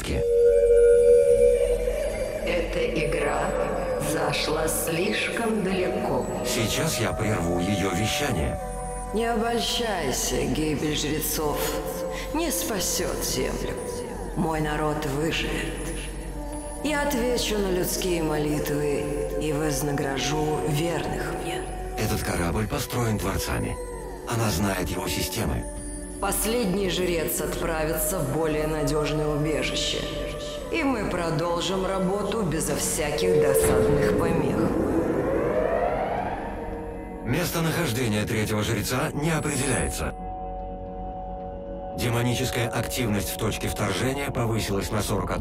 точки. Эта игра зашла слишком далеко. Сейчас я прерву ее вещание. Не обольщайся, гибель жрецов не спасет землю. Мой народ выживет. Я отвечу на людские молитвы и вознагражу верных мне. Этот корабль построен творцами. Она знает его системы. Последний жрец отправится в более надежное убежище. И мы продолжим работу безо всяких досадных помех. Местонахождение третьего жреца не определяется. Демоническая активность в точке вторжения повысилась на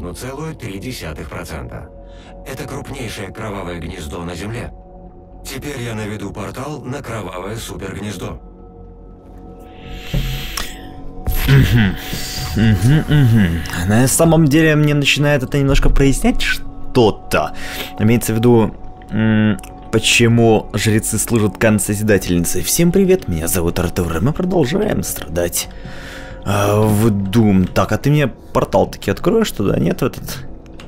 41,3%. Это крупнейшее кровавое гнездо на Земле. Теперь я наведу портал на кровавое супергнездо. На самом деле мне начинает это немножко прояснять что-то. Имеется в виду, почему жрецы служат Кан-Созидательницей. Всем привет, меня зовут Артур, и мы продолжаем страдать в Doom. Так, а ты мне портал таки откроешь туда? Нет, в этот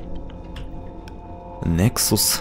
Nexus.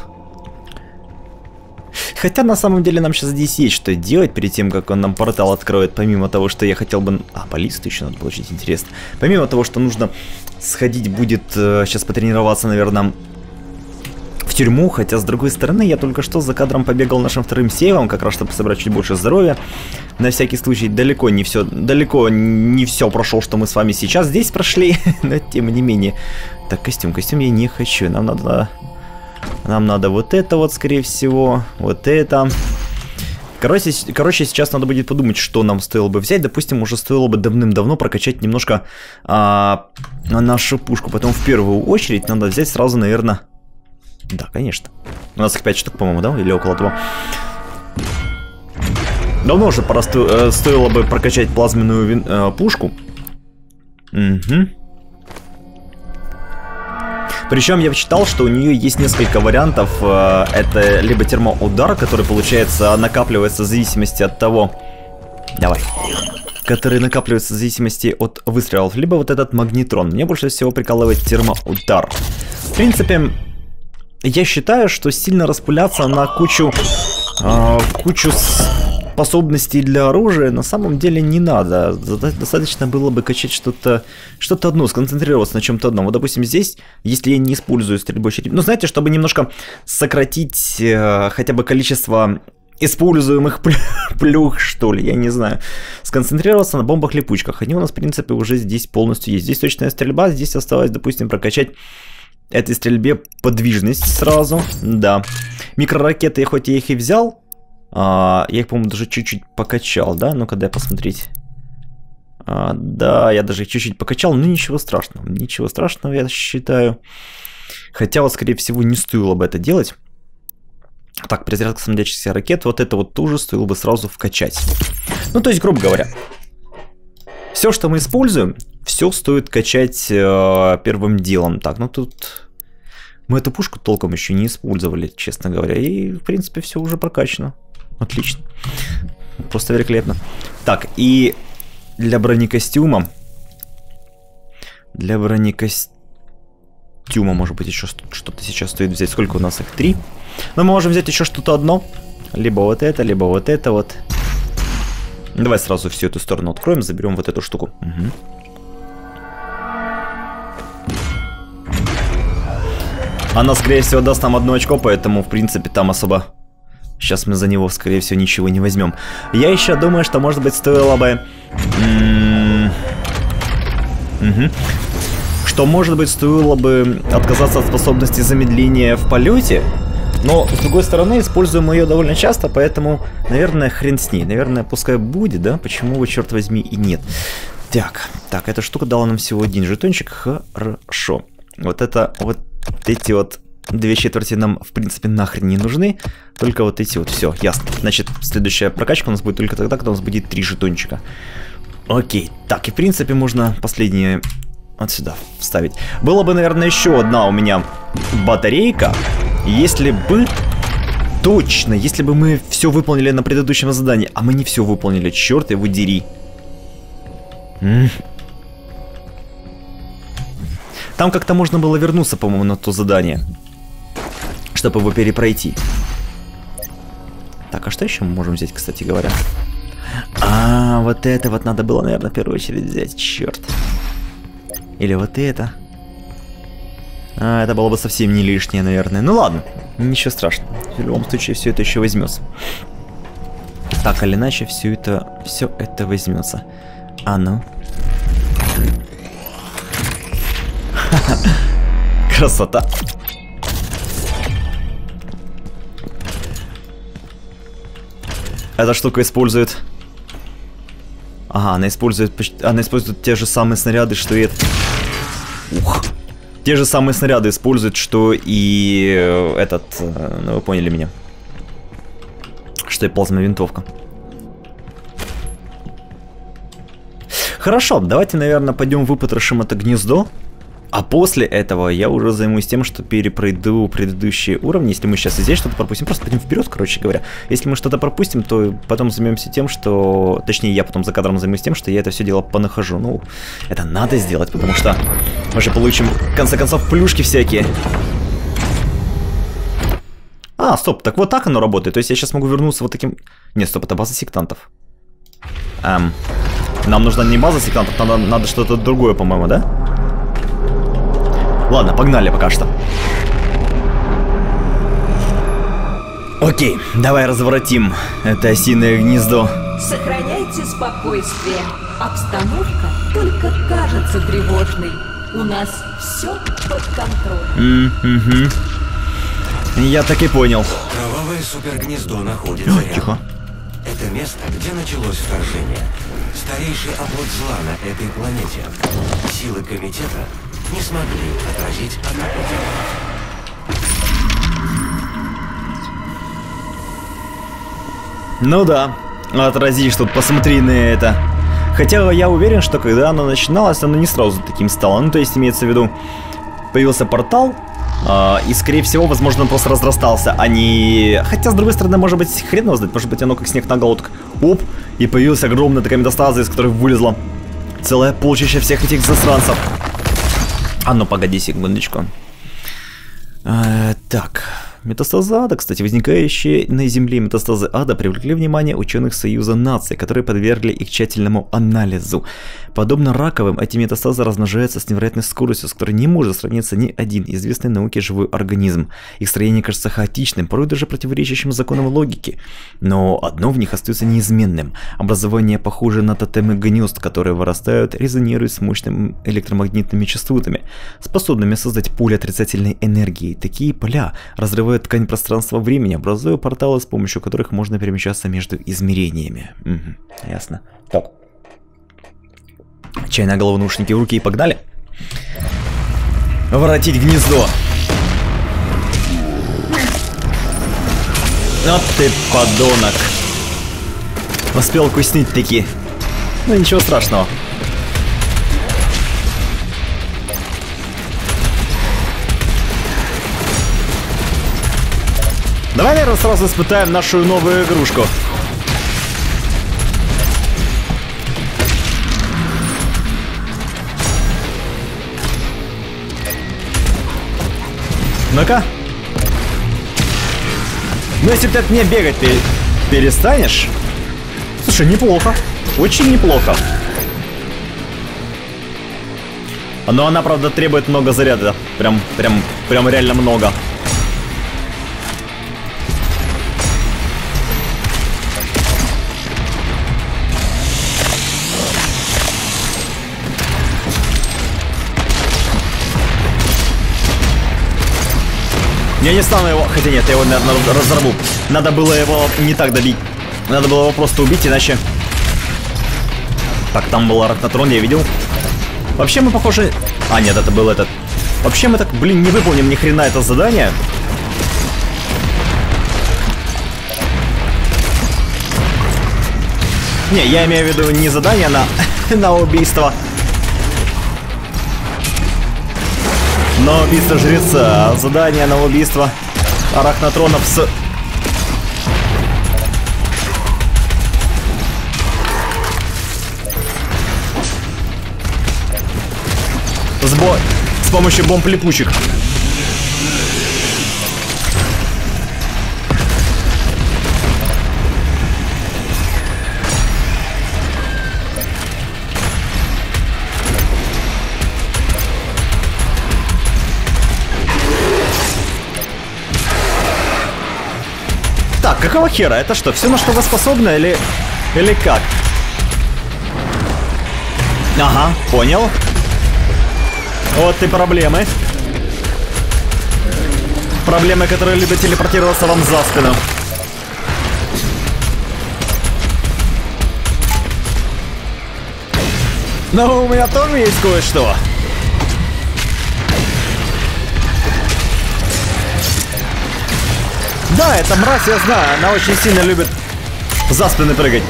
Хотя на самом деле нам сейчас здесь есть что делать перед тем, как он нам портал откроет. Помимо того, что я хотел бы... по листу еще надо получить, интересно. Помимо того, что нужно сходить будет сейчас потренироваться, наверное, в тюрьму. Хотя, с другой стороны, я только что за кадром побегал нашим вторым сейвом, как раз чтобы собрать чуть больше здоровья. На всякий случай, далеко не все прошел, что мы с вами сейчас здесь прошли. Но тем не менее. Так, костюм я не хочу. Нам надо вот это вот, скорее всего, вот это. Короче, сейчас надо будет подумать, что нам стоило бы взять. Допустим, уже стоило бы давным-давно прокачать немножко нашу пушку. Потом в первую очередь надо взять сразу, наверное... Да, конечно. У нас их 5 штук, по-моему, да? Или около того. Давно уже пора стоило бы прокачать плазменную пушку. Угу. Причем я читал, что у нее есть несколько вариантов. Это либо термоудар, который, получается, накапливается в зависимости от того... Который накапливается в зависимости от выстрелов. Либо вот этот магнетрон. Мне больше всего прикалывает термоудар. В принципе, я считаю, что сильно распыляться на кучу способностей для оружия на самом деле не надо. Достаточно было бы качать что-то одно, сконцентрироваться на чем-то одном. Вот, допустим, здесь, если я не использую стрельбу очередью, ну, знаете, чтобы немножко сократить хотя бы количество используемых плюх, что ли, я не знаю. Сконцентрироваться на бомбах-липучках. Они у нас, в принципе, уже здесь полностью есть. Здесь точная стрельба, здесь осталось, допустим, прокачать этой стрельбе подвижность сразу. Да. Микроракеты, хоть я их и взял, я их, по-моему, даже чуть-чуть покачал, да? Ну-ка, дай посмотреть. Да, я даже их чуть-чуть покачал, но ничего страшного. Ничего страшного, я считаю. Хотя, вот, скорее всего, не стоило бы это делать. Так, перезарядка самодельческих ракет. Вот это вот тоже стоило бы сразу вкачать. Ну, то есть, грубо говоря, все, что мы используем, все стоит качать первым делом. Так, ну тут... Мы эту пушку толком еще не использовали, честно говоря. И, в принципе, все уже прокачано. Отлично. Просто великолепно. Так, и для бронекостюма... может быть, еще что-то сейчас стоит взять. Сколько у нас их? 3. Но мы можем взять еще что-то одно. Либо вот это, либо вот это вот. Давай сразу всю эту сторону откроем, заберем вот эту штуку. Угу. Она, скорее всего, даст нам 1 очко, поэтому, в принципе, там особо... Сейчас мы за него, скорее всего, ничего не возьмем. Я еще думаю, что, может быть, стоило бы... Что, может быть, стоило бы отказаться от способности замедления в полете. Но, с другой стороны, используем мы ее довольно часто, поэтому, наверное, хрен с ней. Наверное, пускай будет, да? Почему бы, черт возьми, и нет. Так, эта штука дала нам всего 1 жетончик. Хорошо. Вот это вот... Эти вот 2/4 нам, в принципе, нахрен не нужны. Только вот эти вот, все, ясно. Значит, следующая прокачка у нас будет только тогда, когда у нас будет 3 жетончика. Окей, так, и в принципе можно последнее вот сюда вставить. Было бы, наверное, еще одна у меня батарейка, если бы... Точно, если бы мы все выполнили на предыдущем задании. А мы не все выполнили, черт его дери. Там как-то можно было вернуться, по-моему, на то задание, чтобы его перепройти. Так, а что еще мы можем взять, кстати говоря? А, вот это вот надо было, наверное, в первую очередь взять, черт. Или вот это. А, это было бы совсем не лишнее, наверное. Ну ладно, ничего страшного. В любом случае, все это еще возьмется. Так или иначе, все это возьмется. А ну. Красота. Эта штука использует... Ага, она использует те же самые снаряды, что и... Ух. Те же самые снаряды использует, что и этот... Ну, вы поняли меня. Что и плазмовинтовка. Хорошо, давайте, наверное, пойдем выпотрошим это гнездо. А после этого я уже займусь тем, что перепройду предыдущие уровни. Если мы сейчас и здесь что-то пропустим, просто пойдем вперед, короче говоря. Если мы что-то пропустим, то потом займемся тем, что... Точнее, я потом за кадром займусь тем, что я это все дело понахожу. Ну, это надо сделать, потому что мы же получим, в конце концов, плюшки всякие. А, стоп, так вот так оно работает. То есть я сейчас могу вернуться вот таким... Нет, стоп, это база сектантов. Нам нужна не база сектантов, надо что-то другое, по-моему, да? Ладно, погнали пока что. Окей, давай разворотим это осиное гнездо. Сохраняйте спокойствие. Обстановка только кажется тревожной. У нас все под контролем. Я так и понял. Кровавое супергнездо находится рядом. Тихо. Это место, где началось вторжение. Старейший оплот зла на этой планете. Силы комитета не смогли отразить атаку. Ну да, отразишь тут, посмотри на это. Хотя я уверен, что когда оно начиналось, оно не сразу таким стало. Ну то есть имеется в виду, появился портал, и скорее всего, возможно, он просто разрастался, а не... Хотя, с другой стороны, может быть, хрен его знает, может быть, оно как снег на голову, так оп, и появилась огромная такая метастаза, из которой вылезла целое полчища всех этих засранцев. А ну, погоди секундочку. Так, метастазы ада, кстати, возникающие на Земле метастазы ада привлекли внимание ученых Союза Наций, которые подвергли их тщательному анализу. Подобно раковым, эти метастазы размножаются с невероятной скоростью, с которой не может сравниться ни один известный науке живой организм. Их строение кажется хаотичным, порой даже противоречащим законам логики. Но одно в них остается неизменным. Образование похоже на тотемы гнезд, которые вырастают, резонируют с мощными электромагнитными частотами, способными создать поле отрицательной энергии. Такие поля разрывают ткань пространства-времени, образуя порталы, с помощью которых можно перемещаться между измерениями. Угу, ясно. Так. Чай на голову, наушники в руки и погнали. Воротить гнездо. Вот ты подонок. Успел куснить таки. Ну ничего страшного. Давай, наверное, сразу испытаем нашу новую игрушку. Ну-ка. Ну, если ты от меня бегать ты перестанешь... Слушай, неплохо. Очень неплохо. Но она, правда, требует много заряда. Прям реально много. Я не стану его... Хотя нет, я его, наверное, разорву. Надо было его не так добить. Надо было его просто убить, иначе... Так, там был Арахнотрон, я видел. Вообще мы, похоже... А, нет, это был этот... Вообще мы так, блин, не выполним ни хрена это задание. Не, я имею в виду не задание на убийство. На убийство жреца, а задание на убийство арахнотронов с... помощью бомб-липучек. Так, какого хера? Это что, все на что вы способны или как? Ага, понял. Вот и проблемы. Проблемы, которые любят телепортироваться вам за спину. Но у меня тоже есть кое-что. Да, эта мразь, я знаю, она очень сильно любит за спины прыгать.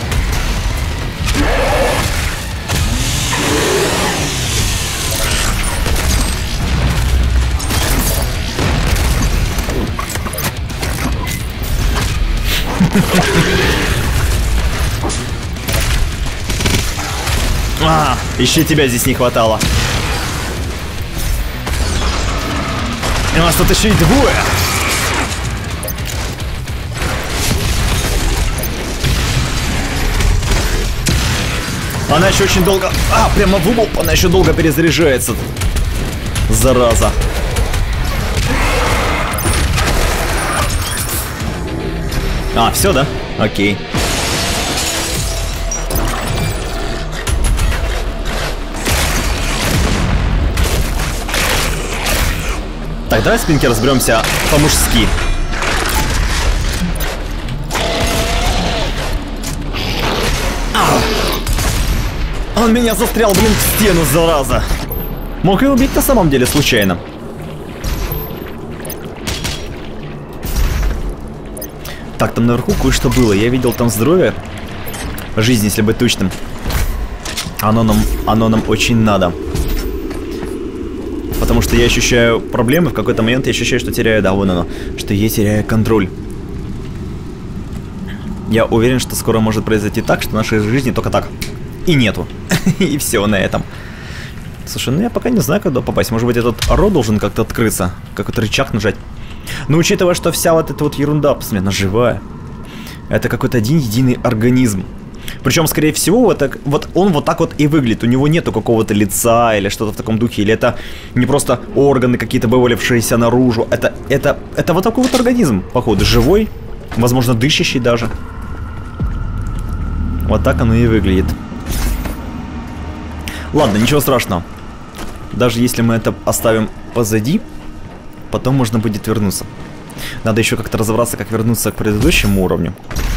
Еще тебя здесь не хватало. И у нас тут еще и двое. Она еще очень долго... прямо в угол. Она еще долго перезаряжается. Зараза. Все, да? Окей. Так, давай, Спинки, разберемся по-мужски. Он меня застрял, блин, в стену, зараза. Мог и убить на самом деле случайно. Так, там наверху кое-что было. Я видел там здоровье. Жизнь, если быть точным. Оно нам очень надо. Потому что я ощущаю проблемы. В какой-то момент я ощущаю, что теряю, да, вон оно. Что я теряю контроль. Я уверен, что скоро может произойти так, что нашей жизни только так. И нету. И все на этом. Слушай, я пока не знаю, куда попасть. Может быть, этот ро должен как-то открыться. Какой-то рычаг нажать. Но учитывая, что вся вот эта вот ерунда, посмотри, она живая. Это какой-то один единый организм. Причем, скорее всего, вот он вот так вот и выглядит. У него нету какого-то лица или что-то в таком духе. Или это не просто органы какие-то вывалившиеся наружу. Это вот такой вот организм, походу, живой. Возможно, дышащий даже. Вот так оно и выглядит. Ладно, ничего страшного. Даже если мы это оставим позади, потом можно будет вернуться. Надо еще как-то разобраться, как вернуться к предыдущему уровню.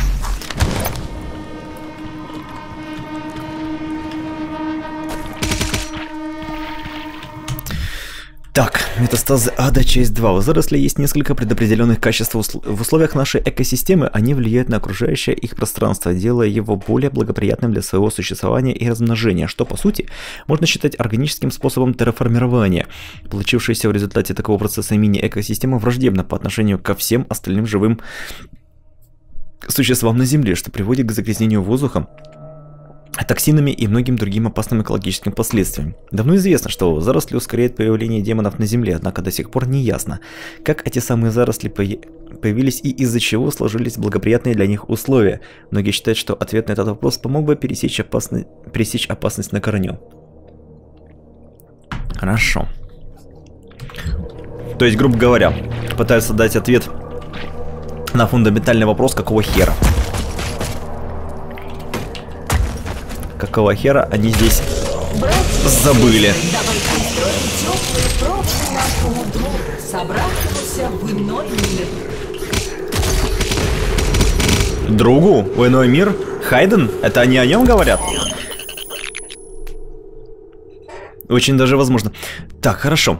Так, метастазы ада, часть 2. У зарослей есть несколько предопределенных качеств. В условиях нашей экосистемы они влияют на окружающее их пространство, делая его более благоприятным для своего существования и размножения, что, по сути, можно считать органическим способом терраформирования. Получившаяся в результате такого процесса мини-экосистема враждебна по отношению ко всем остальным живым существам на Земле, что приводит к загрязнению воздуха, токсинами и многим другим опасным экологическим последствиям. Давно известно, что заросли ускоряют появление демонов на Земле, однако до сих пор не ясно, как эти самые заросли появились и из-за чего сложились благоприятные для них условия. Многие считают, что ответ на этот вопрос помог бы пресечь опасность на корню. Хорошо. То есть, грубо говоря, пытаются дать ответ на фундаментальный вопрос, какого хера. Какого хера они здесь забыли? Другу? В иной мир? Хайден? Это они о нем говорят? Очень даже возможно. Так, хорошо.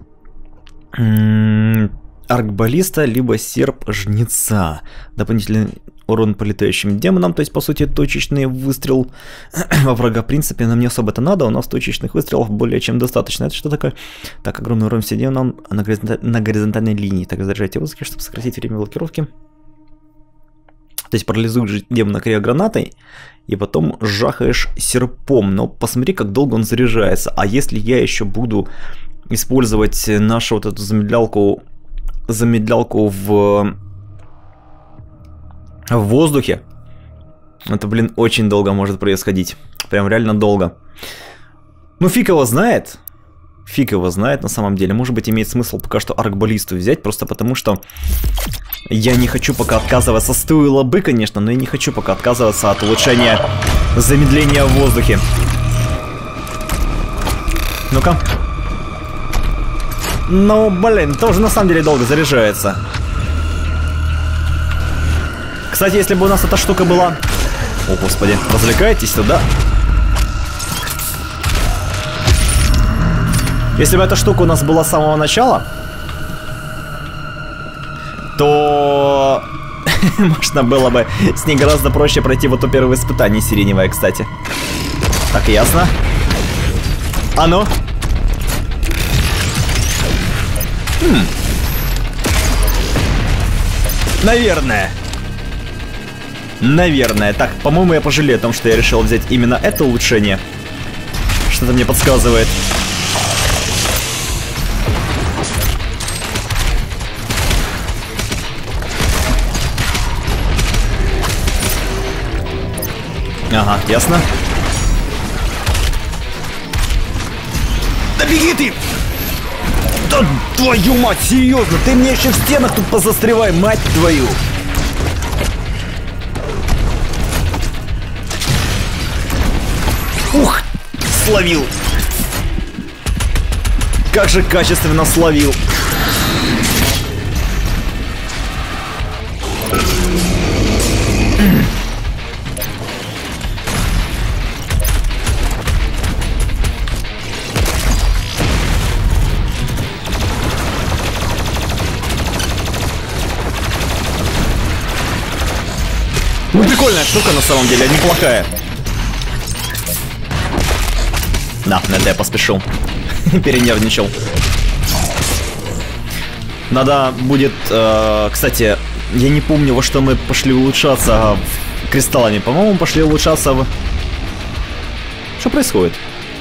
Аркбаллиста, либо серп жнеца. Дополнительный урон по летающим демонам, то есть, по сути, точечный выстрел во врага, в принципе, нам не особо-то надо, у нас точечных выстрелов более чем достаточно. Это что такое? Так, огромный урон всем демонам на горизонтальной линии. Так, заряжайте воздухе, чтобы сократить время блокировки. То есть, парализуешь демона криогранатой, и потом жахаешь серпом. Но посмотри, как долго он заряжается. А если я еще буду использовать нашу вот эту замедлялку в воздухе, это, блин, очень долго может происходить. Прям реально долго. Ну, фиг его знает. Фиг его знает на самом деле. Может быть, имеет смысл пока что аркбаллисту взять, просто потому что я не хочу пока отказываться. Стоило бы, конечно, но я не хочу пока отказываться от улучшения замедления в воздухе. Ну-ка. Ну, блин, тоже на самом деле долго заряжается. Кстати, если бы у нас эта штука была... О, господи, развлекаетесь туда? Если бы эта штука у нас была с самого начала, то можно было бы с ней гораздо проще пройти вот то первое испытание сиреневое, кстати. Так, ясно. А ну? Наверное. Наверное. Так, по-моему, я пожалею о том, что я решил взять именно это улучшение. Что-то мне подсказывает. Ага, ясно. Да беги ты! Да твою мать, серьезно, ты мне еще в стенах тут позастревай, мать твою! Ух, словил! Как же качественно словил! Ну, прикольная штука на самом деле, неплохая. Да, на это я поспешил. Перенервничал. Надо будет... кстати, я не помню, во что мы пошли улучшаться кристаллами. По-моему, пошли улучшаться в... Что происходит?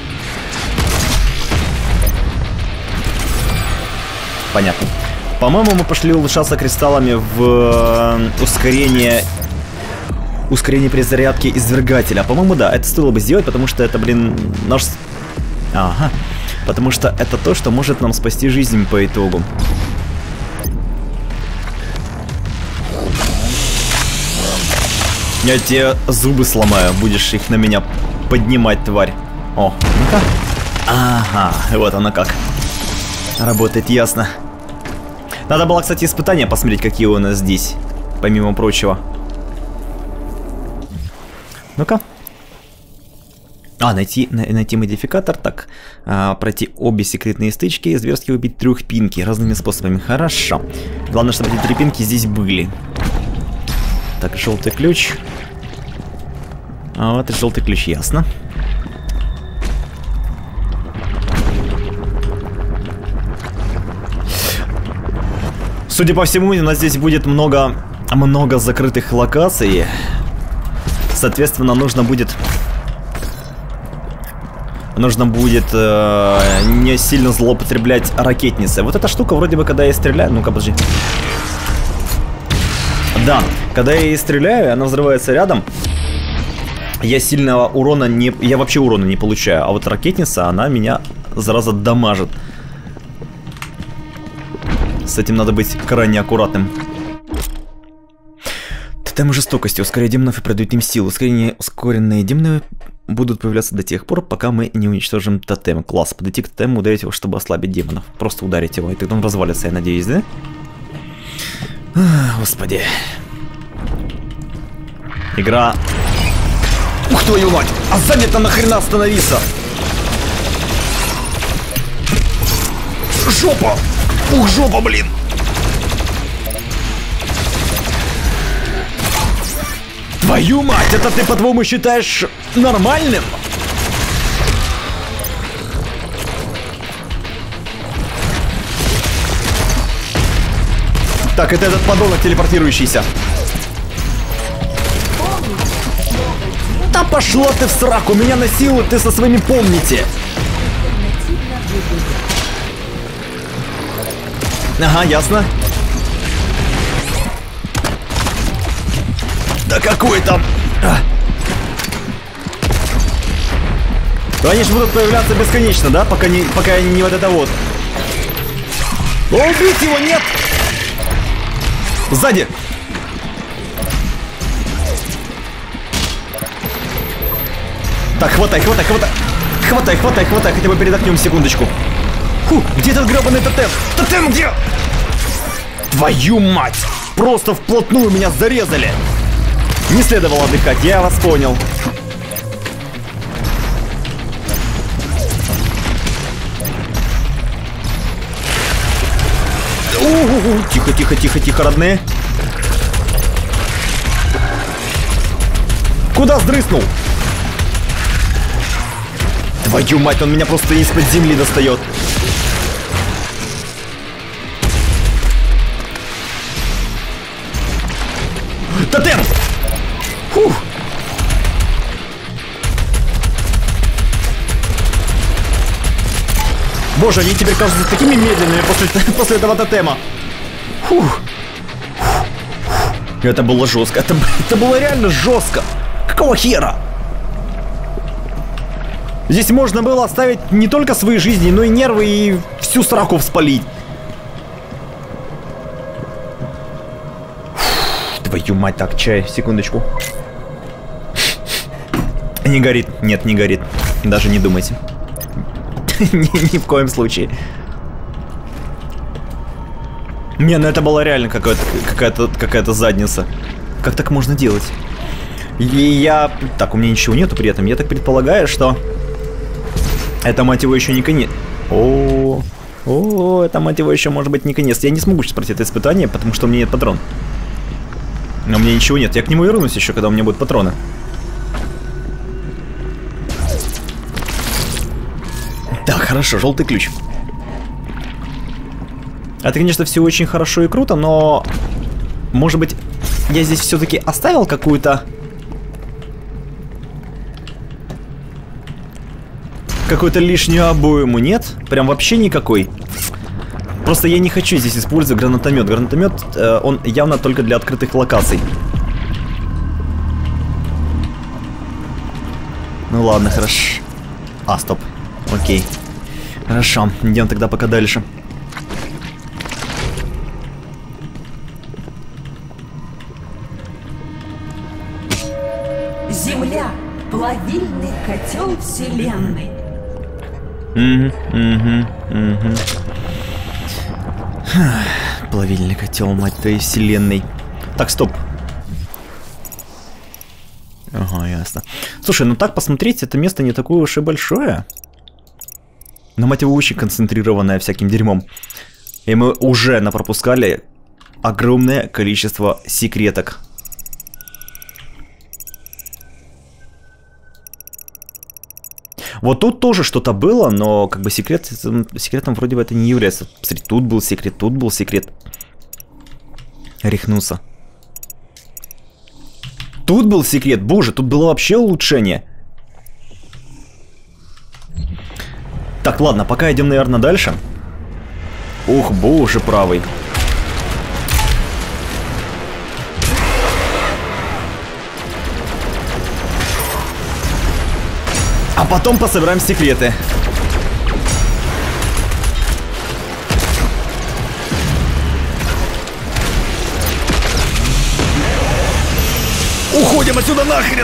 Понятно. По-моему, мы пошли улучшаться кристаллами в ускорение при зарядке извергателя. По-моему, да, это стоило бы сделать, потому что это, блин, наш... Ага. Потому что это то, что может нам спасти жизнь по итогу. Я тебе зубы сломаю, будешь их на меня поднимать, тварь. О, ну-ка. Ага, вот оно как. Работает, ясно. Надо было, кстати, испытания посмотреть, какие у нас здесь, помимо прочего. Ну-ка. Найти модификатор. Так, пройти обе секретные стычки, зверски убить 3 пинки разными способами. Хорошо. Главное, чтобы эти 3 пинки здесь были. Так, желтый ключ. А вот и желтый ключ, ясно. Судя по всему, у нас здесь будет много закрытых локаций. Соответственно, нужно будет не сильно злоупотреблять ракетницей. Вот эта штука вроде бы, когда я стреляю... Ну-ка, подожди. Да, когда я ей стреляю, она взрывается рядом. Я сильного урона не... Я вообще урона не получаю. А вот ракетница, она меня, зараза, дамажит. С этим надо быть крайне аккуратным. Тотемы жестокости. Ускорение демонов и придают им силу. Ускоренные демоны будут появляться до тех пор, пока мы не уничтожим тотем. Класс. Подойти к тотему, ударить его, чтобы ослабить демонов. Просто ударить его, и тогда он развалится, я надеюсь, да? Господи. Игра... Ух, твою мать! А сзади-то нахрена остановиться? Жопа! Ух, жопа, блин! Твою мать, это ты, по-твоему, считаешь нормальным? Так, это этот подонок телепортирующийся. Да пошла ты в сраку, меня насилуют, ты со своими помните. Ага, ясно. Да какой там? Они же будут появляться бесконечно, да? Пока не вот это вот. О, убить его, нет! Сзади! Так, хватай, хотя бы передохнем секундочку. Фу, где этот гребаный тотем? Тотем где? Твою мать! Просто вплотную меня зарезали! Не следовало отдыхать, я вас понял. Тихо, родные. Куда сдрыснул? Твою мать, он меня просто из-под земли достает. Тотем! Фух. Боже, они теперь кажутся такими медленными после этого тотема. Фух. Это было жестко. Это было реально жестко. Какого хера? Здесь можно было оставить не только свои жизни, но и нервы, и всю сраку вспалить. Твою мать, так, чай, секундочку. Не горит. Нет, не горит. Даже не думайте. Ни в коем случае. Не, ну это была реально какая-то задница. Как так можно делать? И я... Так, у меня ничего нету при этом. Я так предполагаю, что... Это, мать его, еще не конец. О, это, мать его, еще может быть не конец. Я не смогу сейчас пройти это испытание, потому что у меня нет патрон. Но у меня ничего нет. Я к нему вернусь еще, когда у меня будут патроны. Так, хорошо, желтый ключ. Это, конечно, все очень хорошо и круто, но... Может быть, я здесь все-таки оставил какую-то... Какую-то лишнюю обойму, нет? Прям вообще никакой. Просто я не хочу здесь использовать гранатомет. Гранатомет, он явно только для открытых локаций. Ну ладно, хорошо. А, стоп. Окей. Хорошо, идем тогда пока дальше. Земля — плавильный котел вселенной. Плавильный котел, мать твоей вселенной. Так, стоп. Ага, ясно. Слушай, ну так посмотреть, это место не такое уж и большое. Но, мать его, очень концентрированное всяким дерьмом. И мы уже напропускали огромное количество секреток. Вот тут тоже что-то было, но как бы секретом вроде бы это не является. Посмотри, тут был секрет. Рехнулся. Тут был секрет, боже, тут было вообще улучшение. Так, ладно, пока идем, наверное, дальше. Ух, боже правый. А потом пособираем секреты. Уходим отсюда нахрен!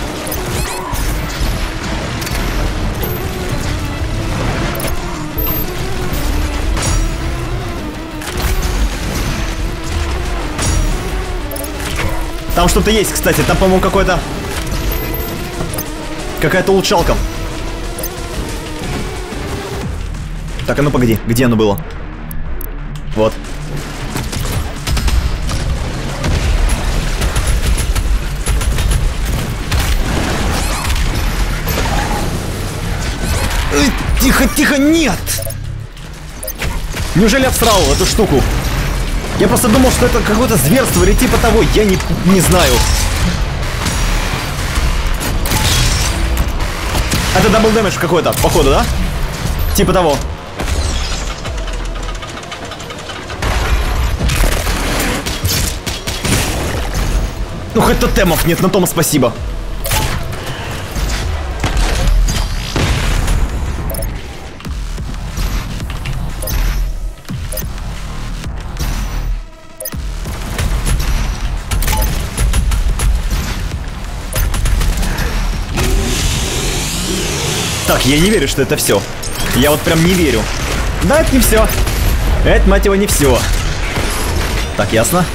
Там что-то есть, кстати. Там, по-моему, какая-то улучшалка. Так, а ну погоди, где оно было? Вот. Тихо, нет! Неужели я всрал эту штуку? Я просто думал, что это какое-то зверство или типа того, я не знаю. Это дабл дэмэдж какой-то, походу, да? Типа того. Ну хоть тотемов нет, на том спасибо. Так, я не верю, что это все. Я вот прям не верю. Да, это не все. Это, мать его, не все. Так, ясно.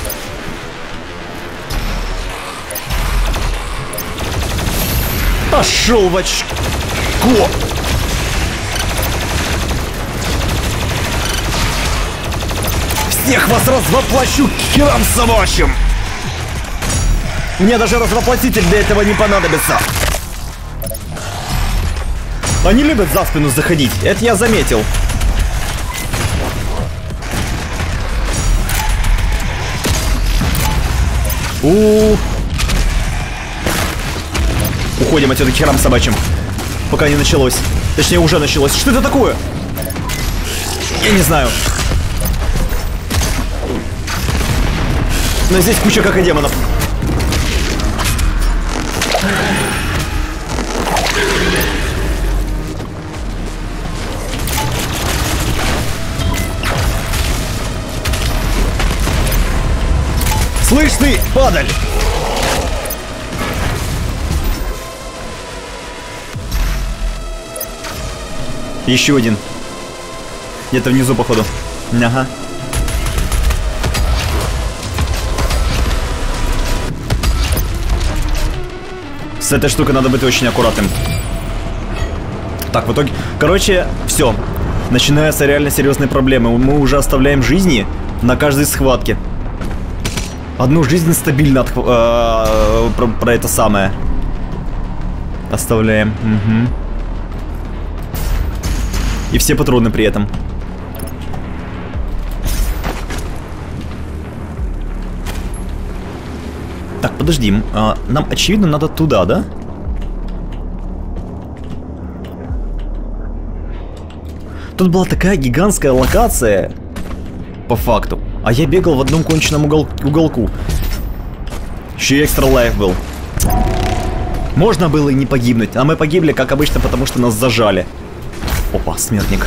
Пошел в очко. Всех вас развоплощу к херам собачьим. Мне даже развоплотитель для этого не понадобится. Они любят за спину заходить, это я заметил. Уходим отсюда к херам собачьим. Пока не началось. Точнее, уже началось. Что это такое? Я не знаю. Но здесь куча какодемонов. Слышь ты, падаль! Еще один. Где-то внизу, походу. Ага. С этой штукой надо быть очень аккуратным. Так, в итоге... Короче, все. Начинаются реально серьезные проблемы. Мы уже оставляем жизни на каждой схватке. Одну жизнь стабильно про это самое. Оставляем. Угу. И все патроны при этом. Так, подожди. Нам, очевидно, надо туда, да? Тут была такая гигантская локация. По факту. А я бегал в одном конченном уголку. Еще и экстра лайф был. Можно было и не погибнуть. А мы погибли, как обычно, потому что нас зажали. Опа, смертник.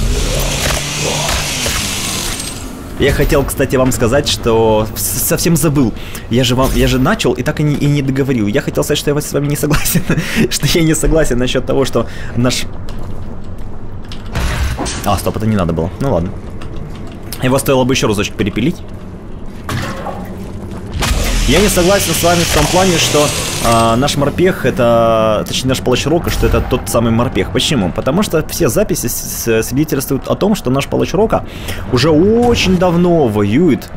Я хотел, кстати, вам сказать, что совсем забыл. Я же начал и так и не договорил. Я хотел сказать, что я с вами не согласен. Что я не согласен насчет того, что наш... А, стоп, это не надо было. Ну ладно. Его стоило бы еще разочек перепилить. Я не согласен с вами в том плане, что наш морпех это... Точнее, наш палач Рока, что это тот самый морпех. Почему? Потому что все записи свидетельствуют о том, что наш палач Рока уже очень давно воюет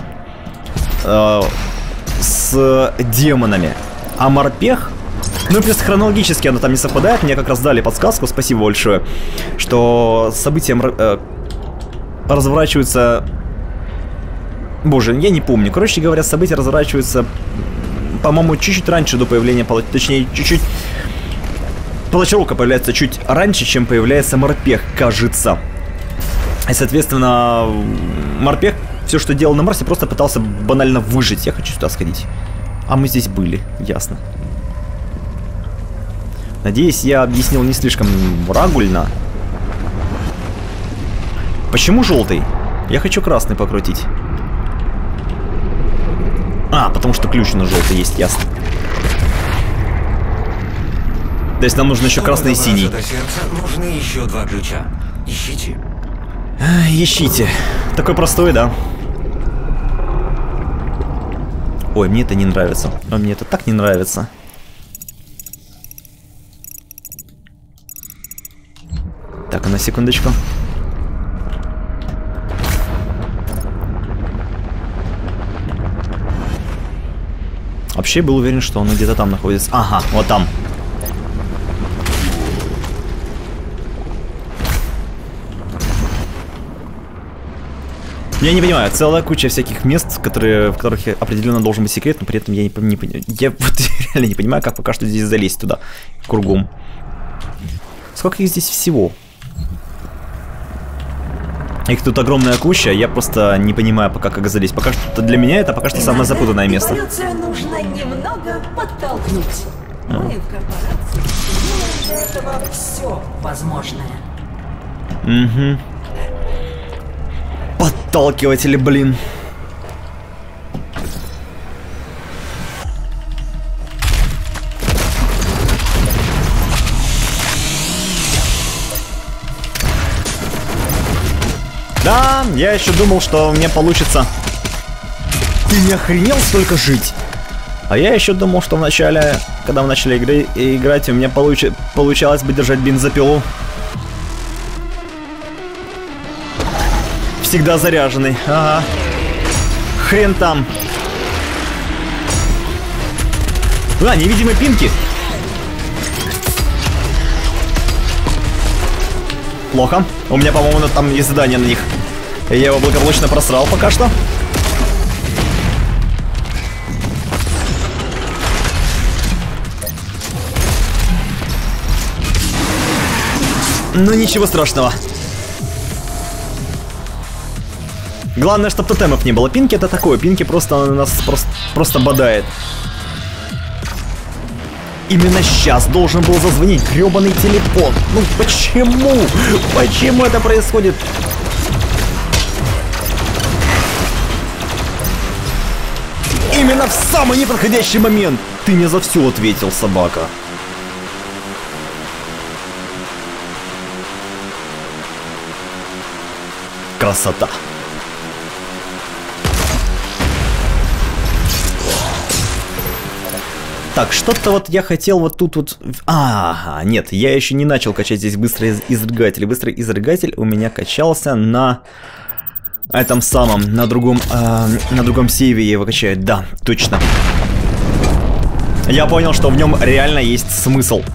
с демонами. А морпех... Ну, плюс хронологически оно там не совпадает. Мне как раз дали подсказку, спасибо большое, что события разворачиваются... Боже, я не помню. Короче говоря, события разворачиваются, по-моему, чуть-чуть раньше до появления палача. Точнее, чуть-чуть... Палач Рока появляется чуть раньше, чем появляется морпех, кажется. И, соответственно, морпех все, что делал на Марсе, просто пытался банально выжить. Я хочу сюда сходить. А мы здесь были, ясно. Надеюсь, я объяснил не слишком рагульно. Почему желтый? Я хочу красный покрутить. А, потому что ключ на желтый есть, ясно. То есть нам нужно еще красный и синий. До сердца нужны еще 2 ключа. Ищите. Ищите. Такой простой, да. Ой, мне это не нравится. А мне это так не нравится. Так, на секундочку. Вообще был уверен, что он где-то там находится. Ага, вот там. Я не понимаю, целая куча всяких мест, в которых определенно должен быть секрет, но при этом я не понимаю. Я вот реально не понимаю, как пока что здесь залезть туда, кругом. Сколько их здесь всего? Их тут огромная куча, я просто не понимаю пока, как залезть. Пока что для меня это пока что самое запутанное место. Эволюцию нужно немного подтолкнуть. Мы в корпорации делаем для этого все возможное. Угу. Подталкиватели, блин. Да, я еще думал, что у меня получится. Ты не охренел столько жить? А я еще думал, что в начале, когда мы начали играть, у меня получалось бы держать бензопилу. Всегда заряженный. Ага. Хрен там. А, невидимые пинки. Плохо. У меня, по-моему, там есть задание на них. Я его благополучно просрал пока что. Но ничего страшного. Главное, чтобы тотемов не было. Пинки это такое. Пинки просто нас просто бодает. Именно сейчас должен был зазвонить гребаный телефон. Ну почему? Почему это происходит? Именно в самый неподходящий момент. Ты мне за все ответил, собака. Красота. Так, что-то вот я хотел вот тут вот... Ага, нет, я еще не начал качать здесь быстрый изрыгатель. Быстрый изрыгатель у меня качался на этом самом, на другом сейве я его качаю. Да, точно. Я понял, что в нем реально есть смысл.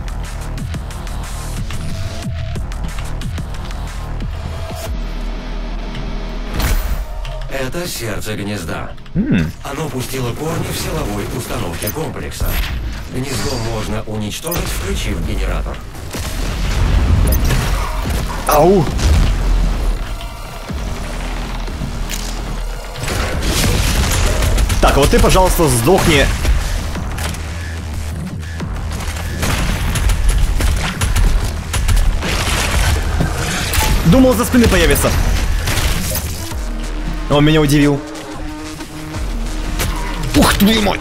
Это сердце гнезда. Оно пустило корни в силовой установке комплекса. Гнездо можно уничтожить, включив генератор. Ау! Так, вот ты, пожалуйста, сдохни. Думал, за спины появится. Он меня удивил. Ух ты мой!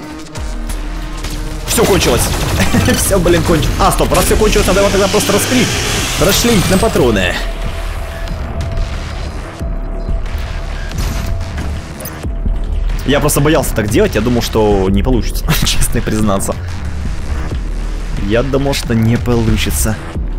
Все кончилось. Все, блин, кончилось. А, стоп, раз все кончилось, надо его тогда просто распилить. Расшлить на патроны. Я просто боялся так делать, я думал, что не получится, честно признаться. Я думал, что не получится.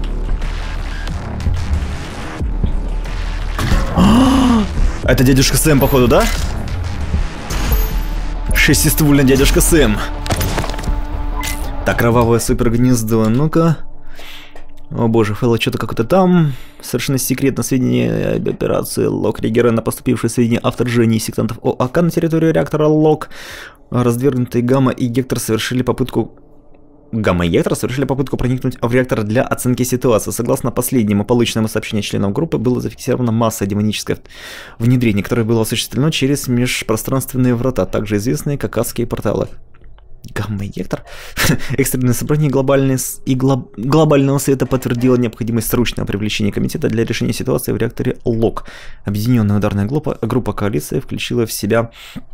Это дядюшка Сэм, походу, да? Шестиствольный дядюшка Сэм. Так, кровавое супергнездо, ну-ка. О боже, файло что-то какое-то там. Совершенно секретно сведения об операции Лок. Регера на поступившие сведения о вторжении сектантов ОАК на территорию реактора Лок. Раздвергнутые Гамма и Гектор совершили попытку... Гамма и Гектор совершили попытку проникнуть в реактор для оценки ситуации. Согласно последнему полученному сообщению членов группы, было зафиксировано массовое демоническое внедрение, которое было осуществлено через межпространственные врата, также известные как адские порталы. Гамма и Гектор? Экстренное собрание глобального совета подтвердило необходимость срочного привлечения комитета для решения ситуации в реакторе Лок. Объединенная ударная группа коалиции включила в себя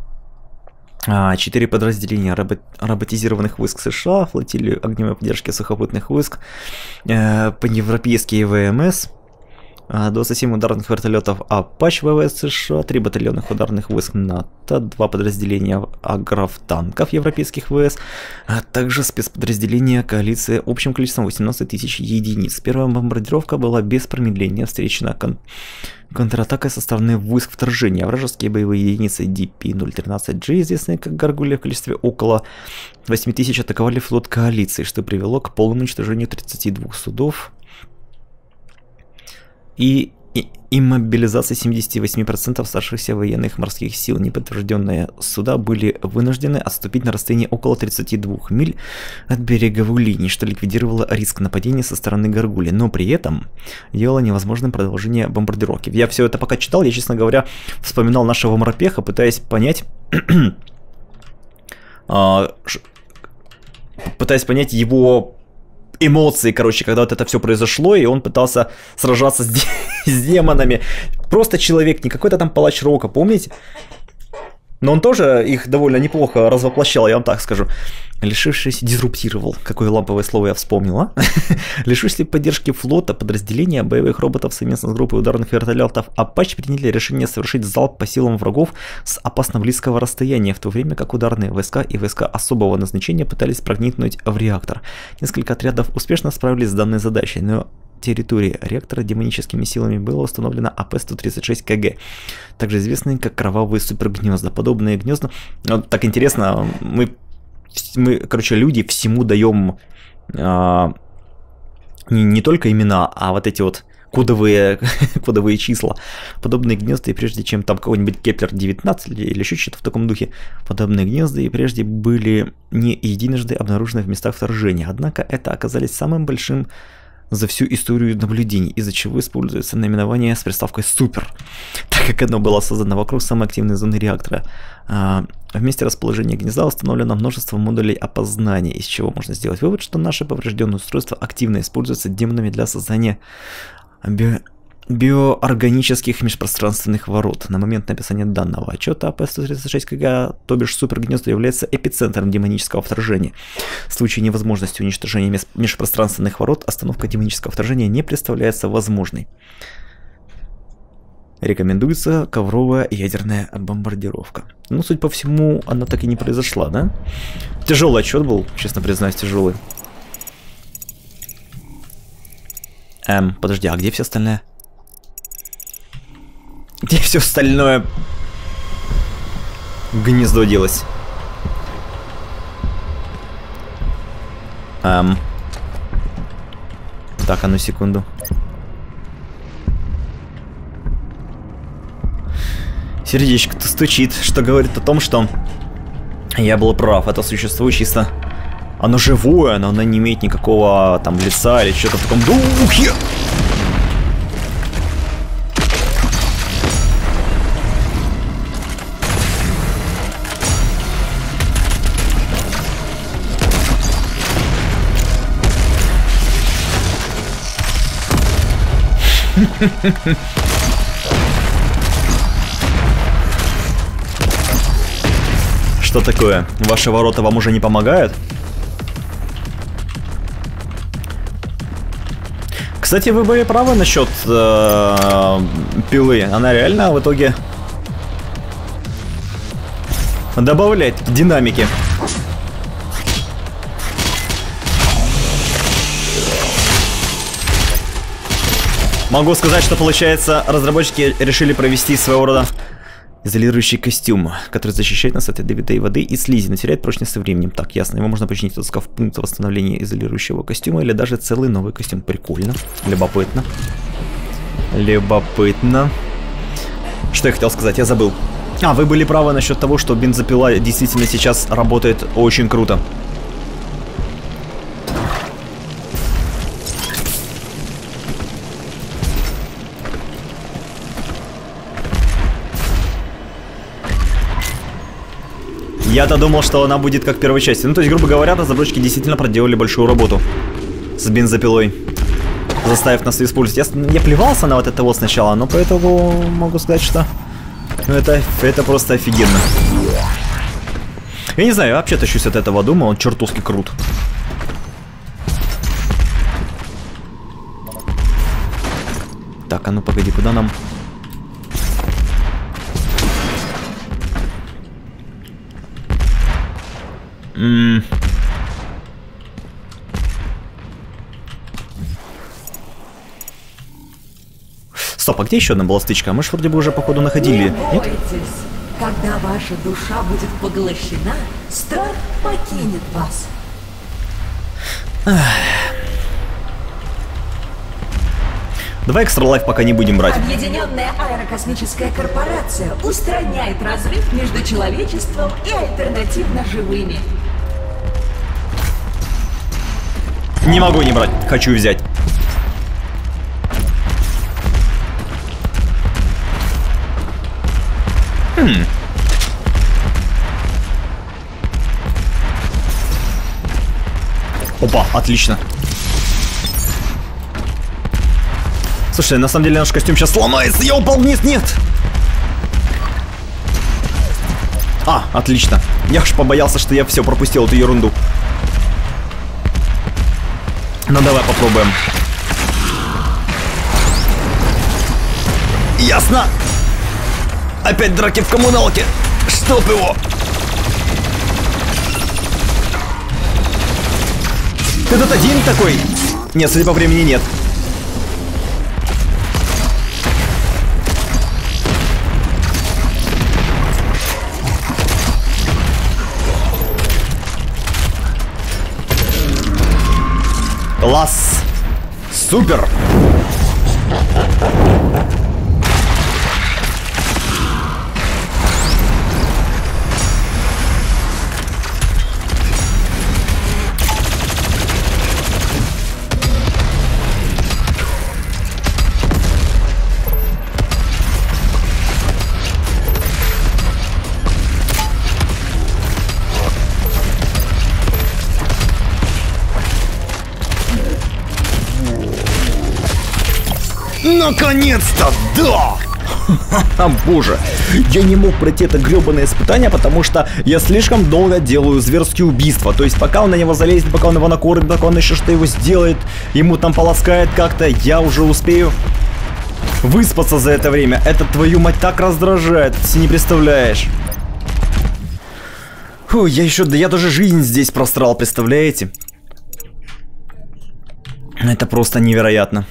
4 подразделения роботизированных войск США, флотилию огневой поддержки сухопутных войск, паневропейские ВМС, 27 ударных вертолетов Апач ВВС США, 3 батальонных ударных войск НАТО, 2 подразделения аграфтанков европейских ВС, а также спецподразделения коалиции общим количеством 18 тысяч единиц. Первая бомбардировка была без промедления встречена контратакой со стороны войск вторжения. Вражеские боевые единицы DP-013G, известные как Гаргулья, в количестве около 8 тысяч атаковали флот коалиции, что привело к полному уничтожению 32 судов и иммобилизации 78% оставшихся военных морских сил. Неподтвержденные суда были вынуждены отступить на расстояние около 32 миль от береговой линии, что ликвидировало риск нападения со стороны Гаргули, но при этом делало невозможным продолжение бомбардировки. Я все это пока читал, я, честно говоря, вспоминал нашего морпеха, пытаясь понять... его эмоции, короче, когда вот это все произошло, и он пытался сражаться с демонами. Просто человек, не какой-то там палач рока, помните? Но он тоже их довольно неплохо развоплощал, я вам так скажу. Лишившись, дизруптировал. Какое ламповое слово я вспомнил, а? Лишившись поддержки флота, подразделения боевых роботов совместно с группой ударных вертолетов Апач приняли решение совершить залп по силам врагов с опасно близкого расстояния, в то время как ударные войска и войска особого назначения пытались проникнуть в реактор. Несколько отрядов успешно справились с данной задачей, но территории реактора демоническими силами было установлено АП-136КГ, также известные как кровавые супергнезда. Подобные гнезда... Вот так интересно, мы, короче, люди всему даем не только имена, а вот эти вот кодовые числа. Подобные гнезда, и прежде чем там какой-нибудь Кеплер-19 или еще что-то в таком духе, подобные гнезда и прежде были не единожды обнаружены в местах вторжения. Однако это оказались самым большим за всю историю наблюдений, из-за чего используется наименование с приставкой «супер», так как оно было создано вокруг самой активной зоны реактора. В месте расположения гнезда установлено множество модулей опознания, из чего можно сделать вывод, что наше поврежденное устройство активно используется демонами для создания биоорганических межпространственных ворот. На момент написания данного отчета АП-136КГ, то бишь супергнездо, является эпицентром демонического вторжения. В случае невозможности уничтожения межпространственных ворот, остановка демонического вторжения не представляется возможной. Рекомендуется ковровая ядерная бомбардировка. Ну, судя по всему, она так и не произошла, да? Тяжелый отчет был, честно признаюсь, тяжелый. Подожди, а где все остальное? Где все остальное гнездо делось? Так, а ну секунду. Сердечко-то стучит, что говорит о том, что я был прав. Это существо чисто... Оно живое, но оно не имеет никакого там лица или что-то в таком духе. Что такое? Ваши ворота вам уже не помогают? Кстати, вы были правы насчет пилы. Она реально в итоге добавляет динамики. Могу сказать, что, получается, разработчики решили провести своего рода изолирующий костюм, который защищает нас от ядовитой воды и слизи, но теряет прочность со временем. Так, ясно. Его можно починить, отыскав пункт восстановления изолирующего костюма или даже целый новый костюм. Прикольно. Любопытно. Любопытно. Что я хотел сказать? Я забыл. Вы были правы насчет того, что бензопила действительно сейчас работает очень круто. Я-то думал, что она будет как в первой части. Ну, то есть, грубо говоря, разработчики действительно проделали большую работу с бензопилой, заставив нас ее использовать. Я плевался на вот это вот сначала, но поэтому могу сказать, что это просто офигенно. Я не знаю, я вообще тащусь от этого дома, он чертовски крут. Так, а ну погоди, куда нам... Стоп, а где еще одна была стычка? Мы же вроде бы уже походу находили. Нет? Когда ваша душа будет поглощена, страх покинет вас. Давай экстра лайф пока не будем брать. Объединенная аэрокосмическая корпорация устраняет разрыв между человечеством и альтернативно живыми. Не могу не брать, хочу взять. Опа, отлично. Слушай, на самом деле наш костюм сейчас сломается. Я упал вниз, нет. А, отлично. Я уж побоялся, что я все пропустил эту ерунду. Ну давай попробуем. Ясно. Опять драки в коммуналке. Чтоб его. Ты тут один такой? Нет, судя по времени, нет. Класс! Супер! Наконец-то, да! Боже, я не мог пройти это гребаное испытание, потому что я слишком долго делаю зверские убийства. То есть пока он на него залезет, пока он его накормит, пока он еще что-то его сделает, ему там полоскает как-то, я уже успею выспаться за это время. Это, твою мать, так раздражает, ты себе не представляешь. Фу, я даже жизнь здесь просрал, представляете? Это просто невероятно.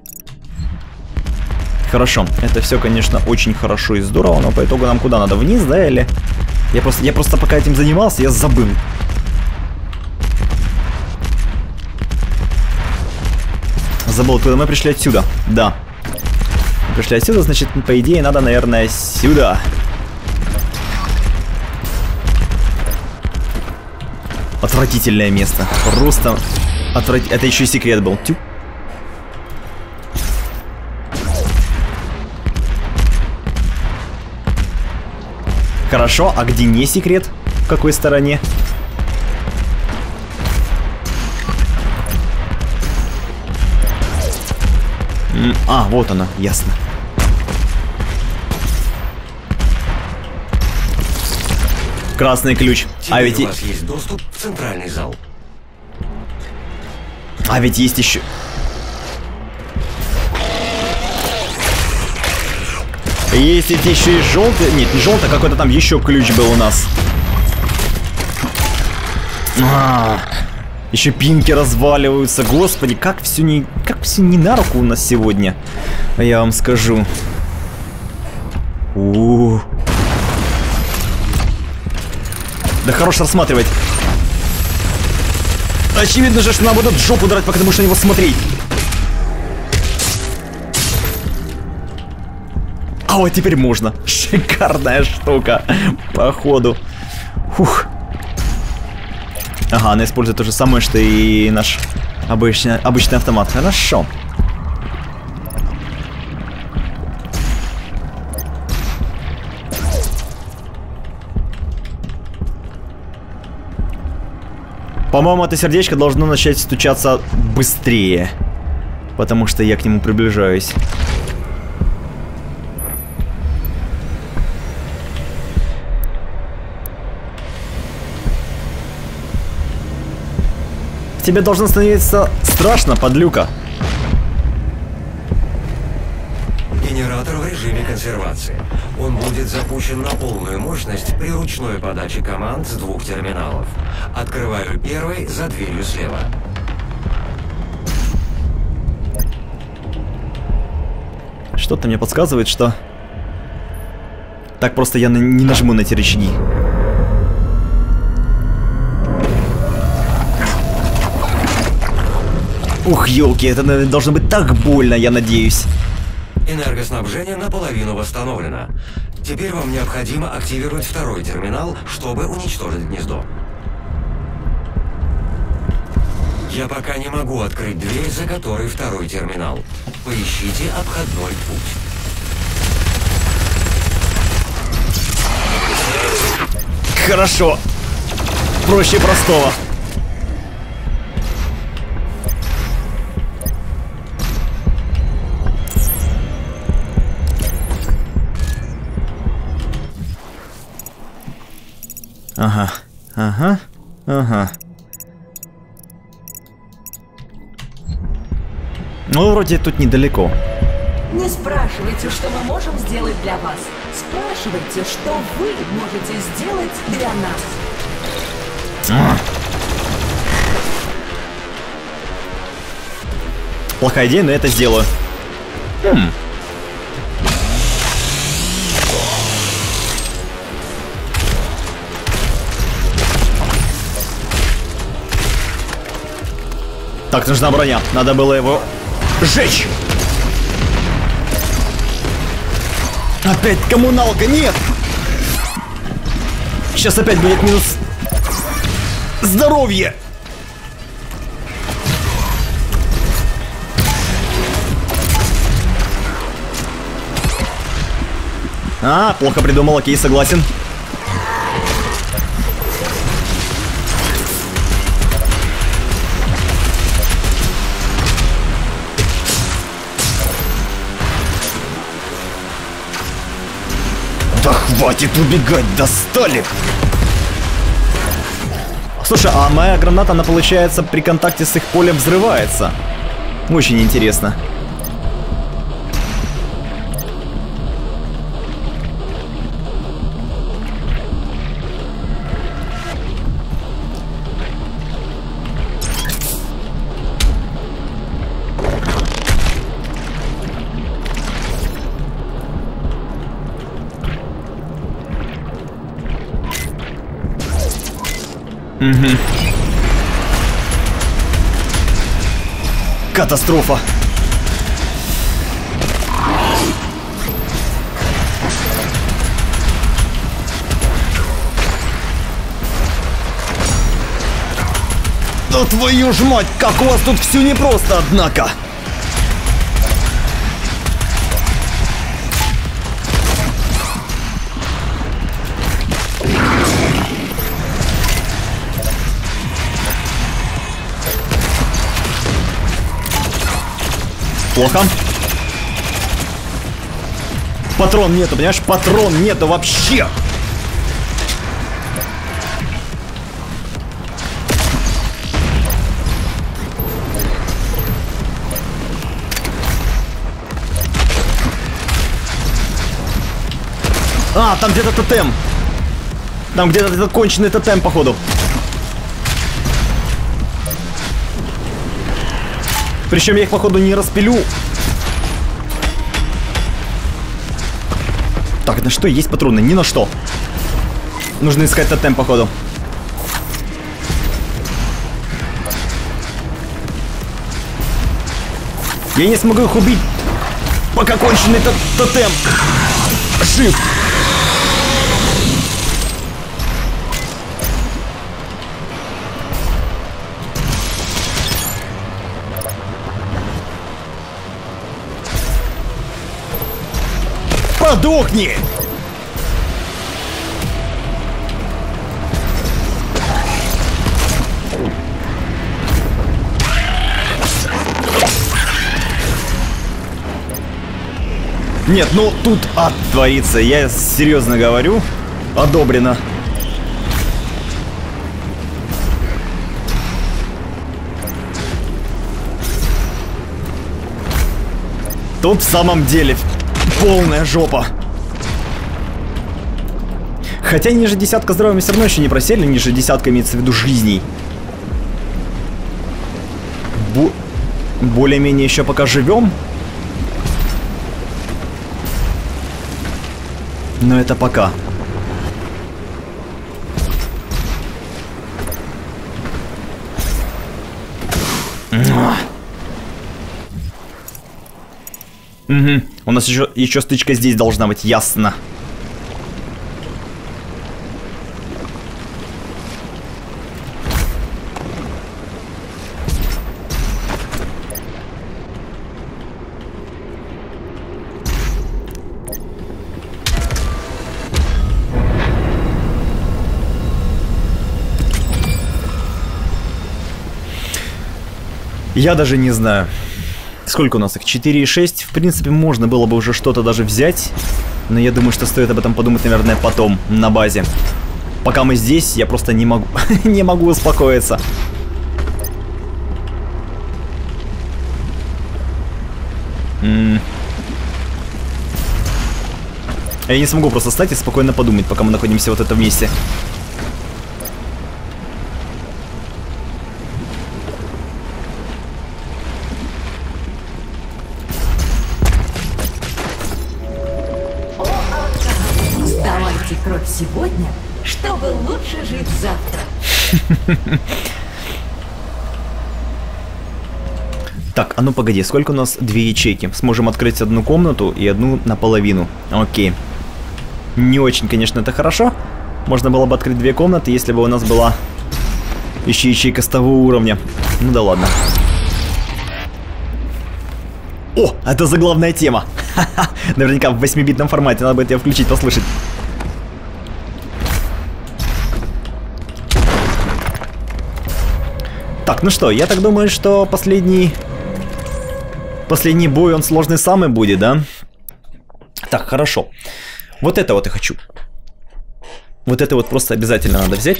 Хорошо, это все, конечно, очень хорошо и здорово, но по итогу нам куда надо? Вниз, да, или... Я просто пока этим занимался, я забыл. Забыл, куда мы пришли отсюда. Да. Мы пришли отсюда, значит, по идее, надо, наверное, сюда. Отвратительное место. Просто... Это еще и секрет был. Тю. Хорошо, а где не секрет? В какой стороне? А, вот она, ясно. Красный ключ. Теперь А ведь у вас есть доступ в центральный зал. А ведь есть еще... Есть ведь еще и желтый... Нет, не желтый, какой-то там еще ключ был у нас. Еще пинки разваливаются. Господи, как все не на руку у нас сегодня. Я вам скажу. Да хорош рассматривать. Очевидно же, что нам будут жопу драть, пока ты будешь на него смотреть. А вот теперь можно. Шикарная штука. Походу. Фух. Ага, она использует то же самое, что и наш обычный автомат. Хорошо. По-моему, это сердечко должно начать стучаться быстрее. Потому что я к нему приближаюсь. Тебе должно становиться страшно, подлюка. Генератор в режиме консервации. Он будет запущен на полную мощность при ручной подаче команд с 2 терминалов. Открываю первый за дверью слева. Что-то мне подсказывает, что... Так просто я не нажму на эти рычаги. Ух, елки, это наверное, должно быть так больно, я надеюсь. Энергоснабжение наполовину восстановлено. Теперь вам необходимо активировать второй терминал, чтобы уничтожить гнездо. Я пока не могу открыть дверь, за которой второй терминал. Поищите обходной путь. Хорошо. Проще простого. Ага, ага, ага. Ну, вроде тут недалеко. Не спрашивайте, что мы можем сделать для вас. Спрашивайте, что вы можете сделать для нас. Плохая идея, но я это сделаю. Так, нужна броня. Надо было его сжечь. Опять коммуналка, нет! Сейчас опять будет минус здоровье. Плохо придумал, окей, согласен. Да хватит убегать, достали! Слушай, а моя граната, она, получается, при контакте с их полем взрывается. Очень интересно. Катастрофа. Да твою ж мать, как у вас тут все непросто, однако. Плохо. Патрон нету, понимаешь? Патрон нету вообще. Там где-то тотем. Там где-то этот конченый тотем, походу. Причем я их, походу, не распилю. Так, на что есть патроны? Ни на что. Нужно искать тотем, походу. Я не смогу их убить, пока конченый тотем жив. Подохни! Нет, ну тут ад творится, я серьезно говорю. Одобрено. Тут в самом деле полная жопа. Хотя ниже десятка здоровья мы все равно еще не просели. Ниже десятка имеется в виду жизней. Более-менее еще пока живем. Но это пока. Угу. У нас еще стычка здесь должна быть, ясно. Я даже не знаю. Сколько у нас их? 4,6. В принципе, можно было бы уже что-то даже взять. Но я думаю, что стоит об этом подумать, наверное, потом, на базе. Пока мы здесь, я просто не могу, не могу успокоиться. Я не смогу просто встать и спокойно подумать, пока мы находимся вот это вместе. Сдавайте кровь сегодня, чтобы лучше жить завтра. Так, а ну погоди, сколько у нас? 2 ячейки. Сможем открыть одну комнату и одну наполовину. Окей. Не очень, конечно, это хорошо. Можно было бы открыть 2 комнаты, если бы у нас была еще ячейка с того уровня. Ну да ладно. О, это заглавная тема. Наверняка в 8-битном формате, надо будет ее включить, послушать. Так, ну что, я так думаю, что последний бой, он сложный самый будет, да? Так, хорошо. Вот это вот я хочу. Вот это вот просто обязательно надо взять.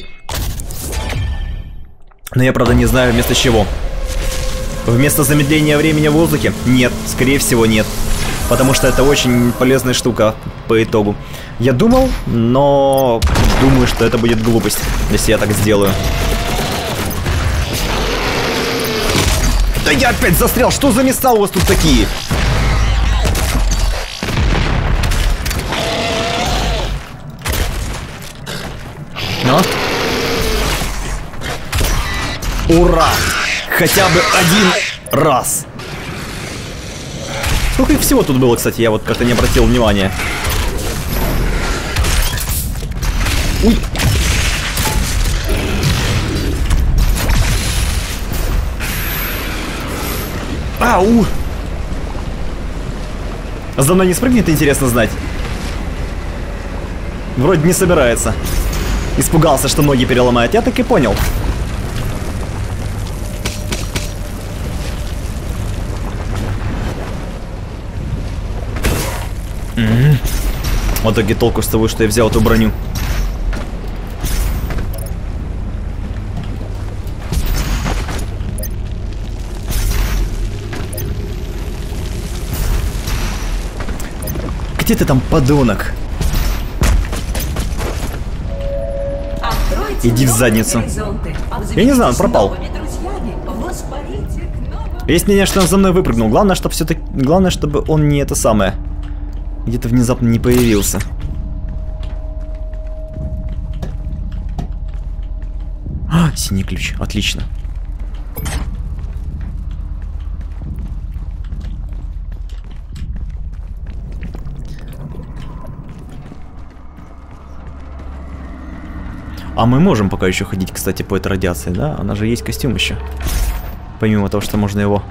Но я, правда, не знаю, вместо чего. Вместо замедления времени в воздухе? Нет, скорее всего, нет. Потому что это очень полезная штука по итогу. Я думал, но думаю, что это будет глупость, если я так сделаю. Да я опять застрял! Что за места у вас тут такие? Ну? Ура! Хотя бы один раз! Сколько их всего тут было, кстати, я вот как-то не обратил внимания. Ой! Ау! За мной не спрыгнет, интересно знать. Вроде не собирается. Испугался, что ноги переломает. Я так и понял. В итоге толку с того, что я взял эту броню. Где ты там, подонок? Иди в задницу. Я не знаю, он пропал. Есть мнение, что он за мной выпрыгнул. Главное, чтобы все-таки, главное, чтобы он не это самое. Где-то внезапно не появился. А, синий ключ. Отлично. А мы можем пока еще ходить, кстати, по этой радиации, да? Она же есть костюм еще. Помимо того, что можно его...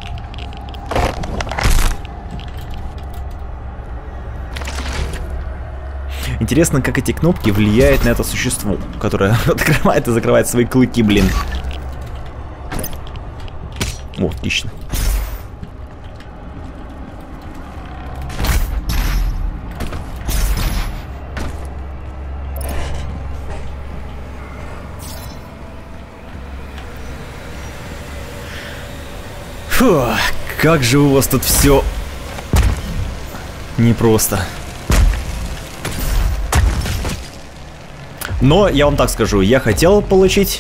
Интересно, как эти кнопки влияют на это существо, которое открывает и закрывает свои клыки, блин. О, отлично. Фу, как же у вас тут все непросто. Но я вам так скажу, я хотел получить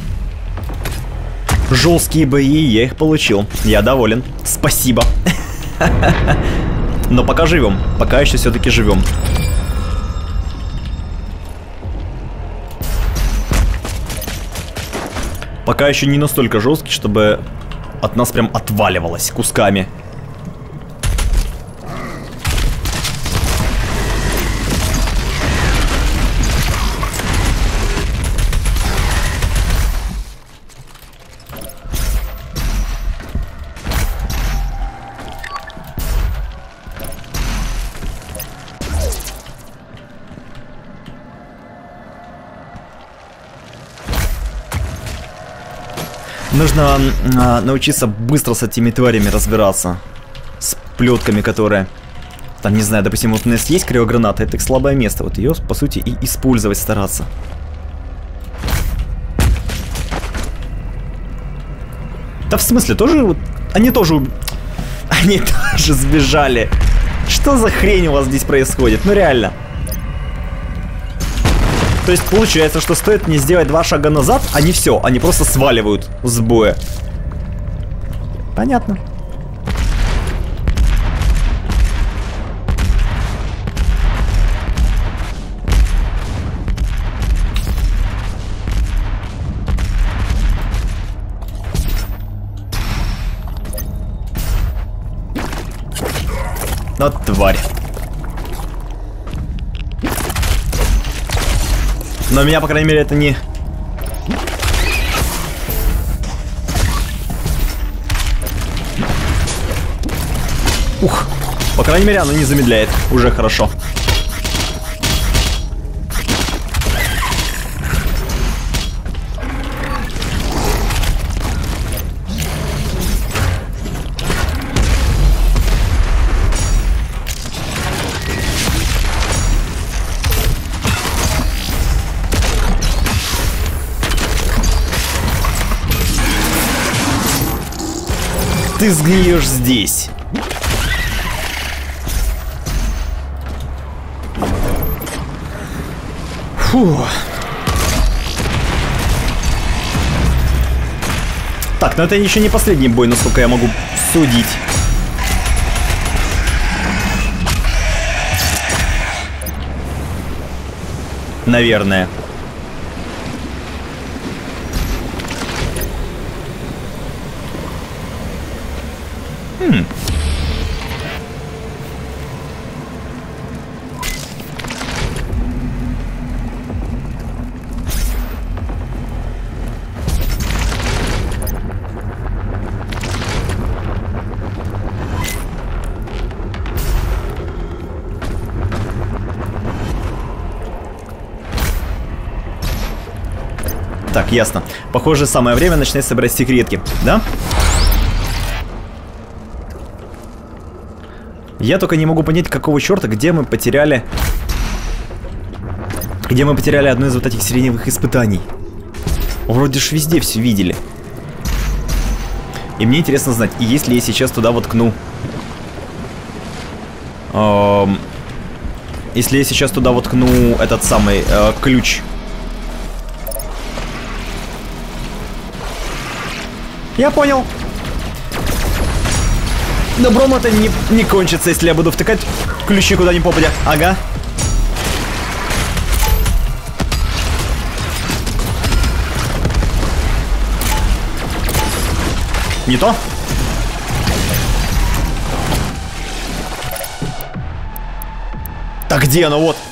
жесткие бои, я их получил. Я доволен. Спасибо. Но пока живем. Пока еще все-таки живем. Пока еще не настолько жесткий, чтобы от нас прям отваливалось кусками. нужно научиться быстро с этими тварями разбираться. С плетками, которые... Там, не знаю, допустим, вот у нас есть криограната, это их слабое место. Вот ее, по сути, и использовать стараться. Да в смысле, тоже вот... Они тоже сбежали. Что за хрень у вас здесь происходит? Ну реально. То есть получается, что стоит мне сделать 2 шага назад, они все, они просто сваливают с боя. Понятно. Вот тварь. Но меня, по крайней мере, это не... Ух. По крайней мере, оно не замедляет. Уже хорошо. Ты сгниешь здесь. Фу. Так, но это еще не последний бой, насколько я могу судить. Наверное. Так, ясно. Похоже, самое время начинать собирать секретки, да? Я только не могу понять, какого черта, где мы потеряли одно из вот этих сиреневых испытаний. Вроде ж везде все видели. И мне интересно знать, если я сейчас туда воткну... Если я сейчас туда воткну этот самый ключ... Я понял. Добром это не кончится, если я буду втыкать ключи куда ни попадя. Ага. Не то? Так где оно? Вот.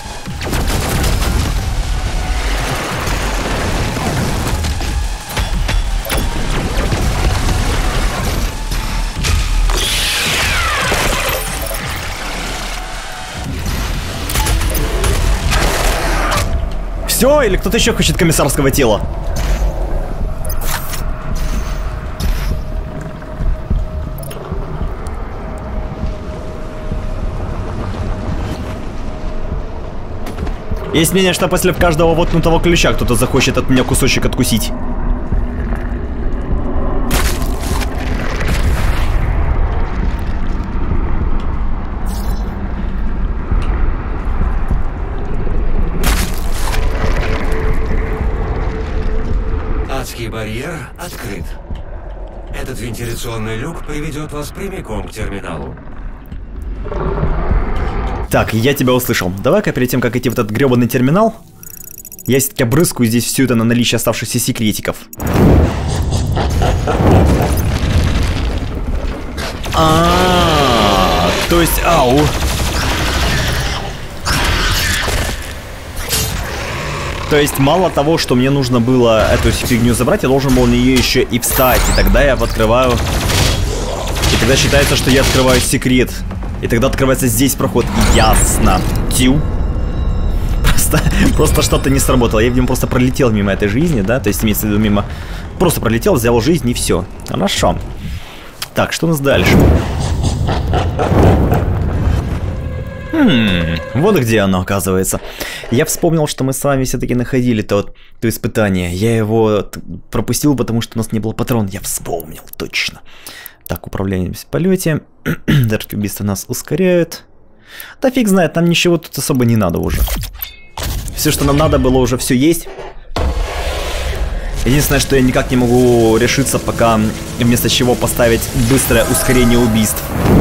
Все, или кто-то еще хочет комиссарского тела? Есть мнение, что после каждого воткнутого ключа кто-то захочет от меня кусочек откусить. Адский барьер открыт. Этот вентиляционный люк приведет вас прямиком к терминалу. Так, я тебя услышал. Давай-ка перед тем, как идти в этот гребаный терминал, я все-таки обрызгаю здесь все это на наличие оставшихся секретиков. То есть, ау. То есть, мало того, что мне нужно было эту фигню забрать, я должен был на нее еще и встать. И тогда я открываю... И тогда считается, что я открываю секрет. И тогда открывается здесь проход. Ясно. Тю. просто что-то не сработало. Я, видимо, просто пролетел мимо этой жизни, да? То есть, имеется в виду мимо... Просто пролетел, взял жизнь и все. Хорошо. Так, что у нас дальше? Вот где оно, оказывается. Я вспомнил, что мы с вами все-таки находили то испытание. Я его пропустил, потому что у нас не было патрон. Я вспомнил, точно. Так, управление в полете. Дерзкие убийства нас ускоряют. Да фиг знает, нам ничего тут особо не надо уже. Все, что нам надо было, уже все есть. Единственное, что я никак не могу решиться, пока вместо чего поставить быстрое ускорение убийств.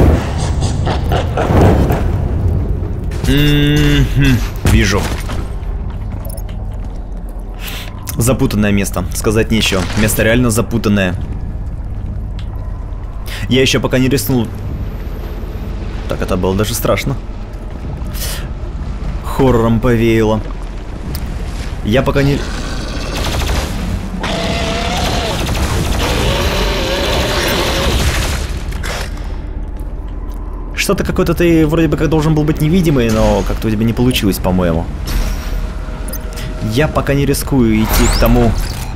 Вижу. Запутанное место. Сказать нечего. Место реально запутанное. Я еще пока не рискнул. Так, это было даже страшно. Хоррором повеяло. Я пока не... Что-то какой-то ты вроде бы как должен был быть невидимый, но как-то у тебя не получилось, по-моему. Я пока не рискую идти к тому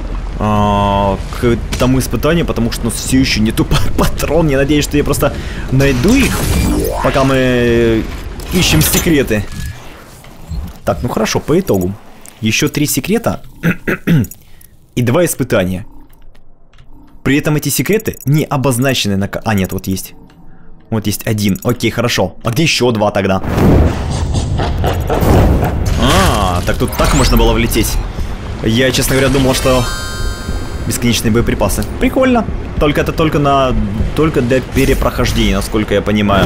испытанию, потому что у нас все еще нету патрон. Я надеюсь, что я просто найду их, пока мы ищем секреты. Так, ну хорошо, по итогу. Еще 3 секрета и 2 испытания. При этом эти секреты не обозначены на... А, нет, вот есть. Вот есть 1. Окей, хорошо. А где еще 2 тогда? Так тут так можно было влететь. Я, честно говоря, думал, что бесконечные боеприпасы. Прикольно. Только это только для перепрохождения, насколько я понимаю.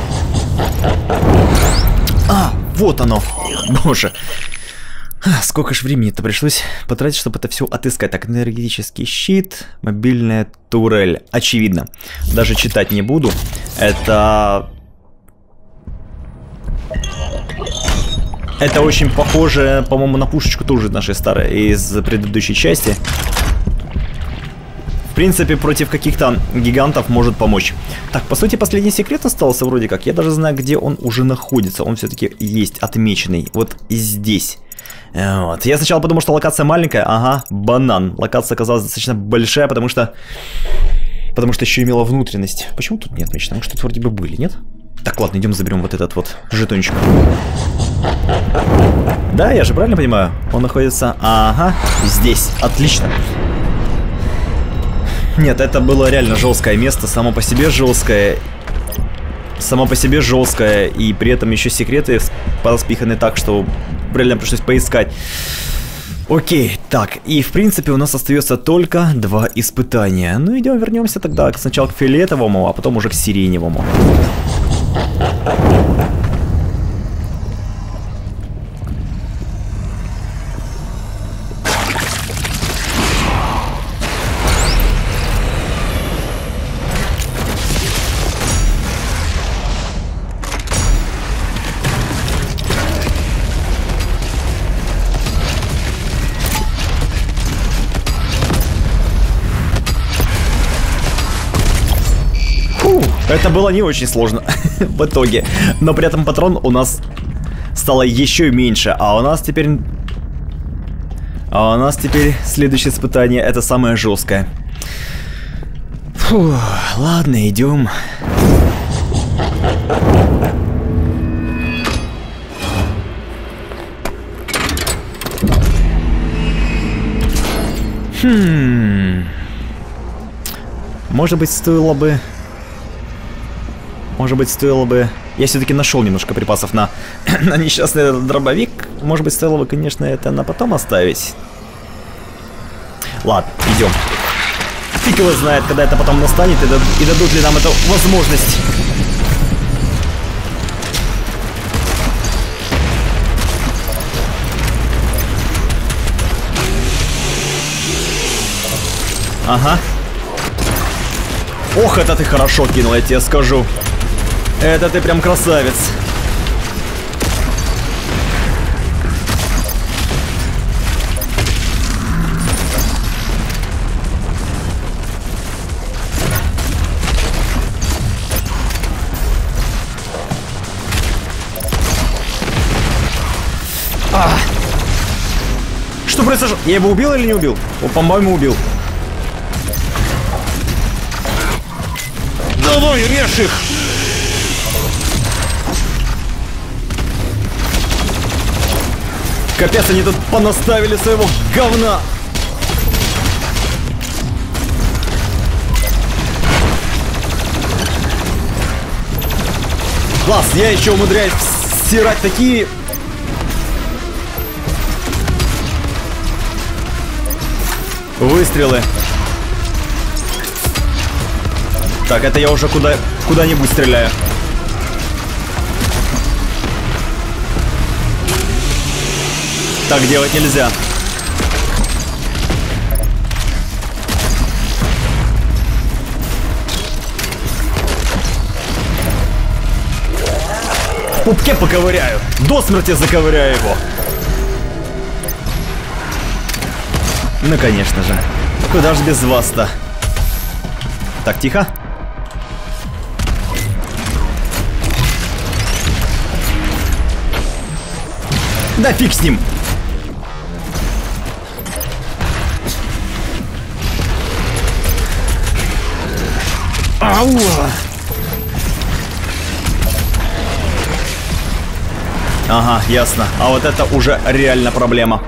Вот оно. Боже. Сколько ж времени-то пришлось потратить, чтобы это все отыскать. Так, энергетический щит, мобильная турель. Очевидно. Даже читать не буду. Это очень похоже, по-моему, на пушечку тоже нашей старой из предыдущей части. В принципе, против каких-то гигантов может помочь. Так, по сути, последний секрет остался вроде как. Я даже знаю, где он уже находится. Он все-таки есть отмеченный. Вот здесь. Вот. Я сначала подумал, что локация маленькая. Ага, банан. Локация оказалась достаточно большая, потому что еще имела внутренность. Почему тут не отмечено? Потому что тут вроде бы были, нет? Так, ладно, идем заберем вот этот вот жетончик. Да, я же правильно понимаю? Он находится... Ага, здесь. Отлично. Нет, это было реально жесткое место. Само по себе жесткое. И при этом еще секреты поспиханы так, что реально пришлось поискать. Окей, так, и в принципе у нас остается только 2 испытания. Ну, вернемся тогда сначала к фиолетовому, а потом уже к сиреневому. Это было не очень сложно в итоге. Но при этом патрон у нас стало еще меньше. А у нас теперь следующее испытание. Это самое жесткое. Фу, ладно, идем. Может быть, стоило бы... Я все-таки нашел немножко припасов на несчастный этот дробовик. Может быть, стоило бы, конечно, это на потом оставить. Ладно, идем. Фиг его знает, когда это потом настанет и дадут ли нам эту возможность. Ага. Ох, это ты хорошо кинул, я тебе скажу. Это ты прям красавец. произошло? Я его убил или не убил? О, по-моему, убил. Давай, режь их! Капец, они тут понаставили своего говна! Класс, я еще умудряюсь стирать такие... выстрелы. Так, это я уже куда-нибудь стреляю. Так делать нельзя. В пупке поковыряю. До смерти заковыряю его. Ну, конечно же. Куда ж без вас-то? Так, тихо. Да фиг с ним. Ау! Ага, ясно. А вот это уже реально проблема.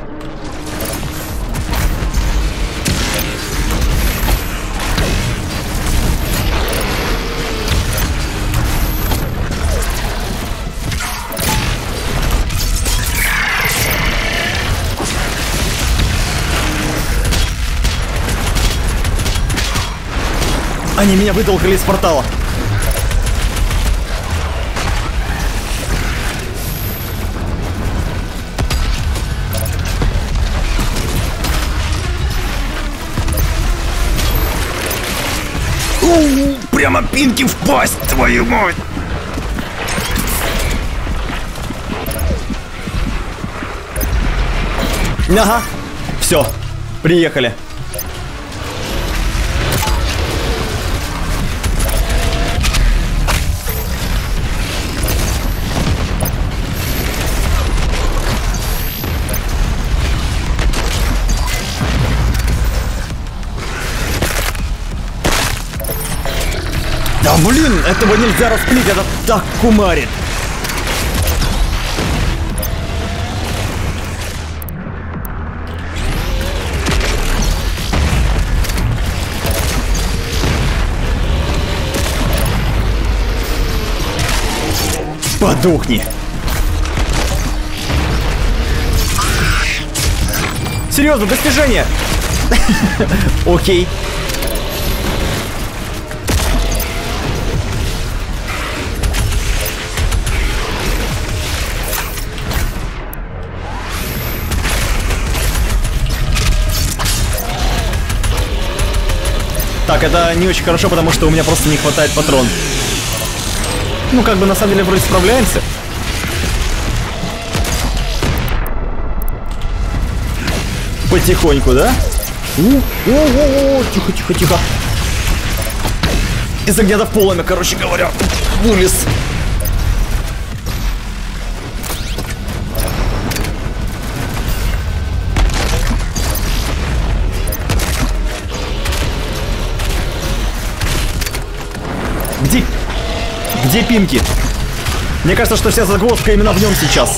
Они меня вытолкали из портала. Прямо пинки в пасть, твою мать! Ага, все, приехали. Да блин, этого нельзя расплить, это так кумарит. Подохни. Серьезно, достижение. Окей. Так, это не очень хорошо, потому что у меня просто не хватает патрон. Ну, как бы, на самом деле, вроде справляемся. Потихоньку, да? Тихо, тихо, тихо. Из огня в полами, короче говоря, вылез. Где Пинки? Мне кажется, что вся загвоздка именно в нем сейчас.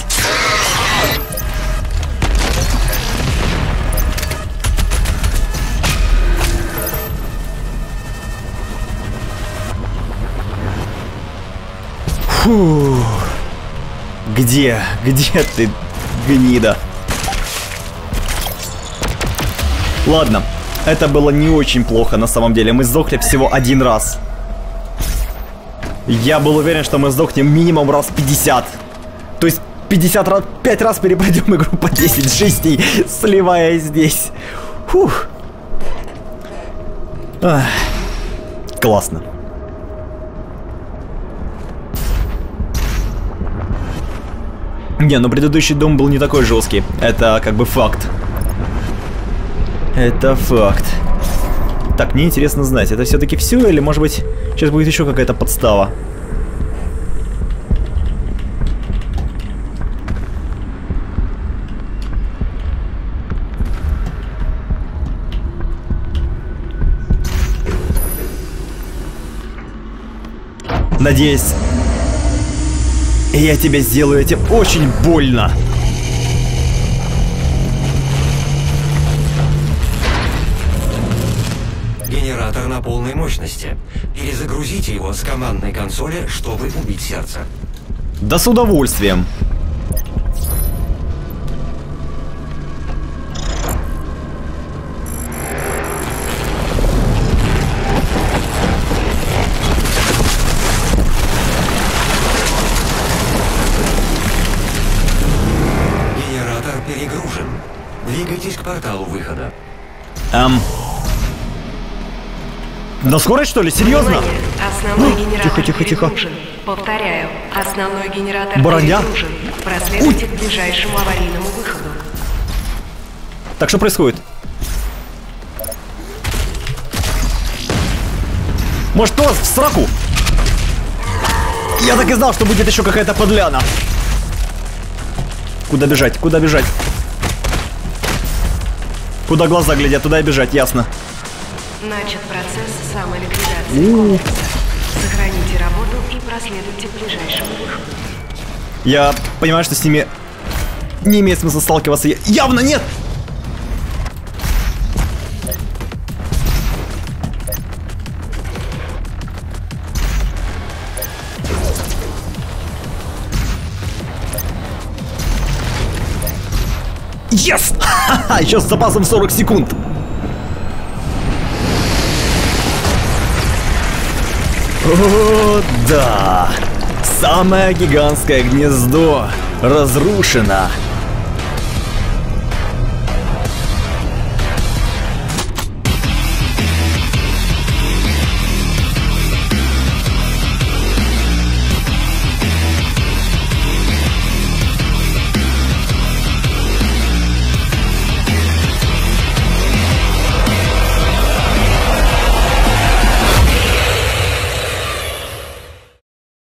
Фу. Где ты, гнида? Ладно, это было не очень плохо на самом деле. Мы сдохли всего один раз. Я был уверен, что мы сдохнем минимум раз 50. То есть 5 раз перепройдем игру по 10 жизней, сливая здесь. Фух. Ах. Классно. Не, ну предыдущий дом был не такой жесткий. Это как бы факт. Это факт. Так, мне интересно знать, это все-таки все, или может быть сейчас будет еще какая-то подстава? Надеюсь, я тебе сделаю этим очень больно. Генератор на полной мощности. Перезагрузите его с командной консоли, чтобы убить сердце. Да с удовольствием. Генератор перегружен. Двигайтесь к порталу выхода. На скорость, что ли? Серьезно? Внимание! Основной генератор тихо. перегружен. Повторяю, основной генератор Броня? перегружен. Проследуйте к ближайшему аварийному выходу. Так что происходит? Может, кто вас в сраку? Я так и знал, что будет еще какая-то подляна. Куда бежать? Куда бежать? Куда глаза глядят, туда и бежать, ясно. Начат процесс самоликвидации комплекса. Сохраните работу и проследуйте к ближайшему выходу. Я понимаю, что с ними не имеет смысла сталкиваться. Явно нет! Yes! Ха-ха! Еще с запасом 40 секунд. О, да! Самое гигантское гнездо разрушено.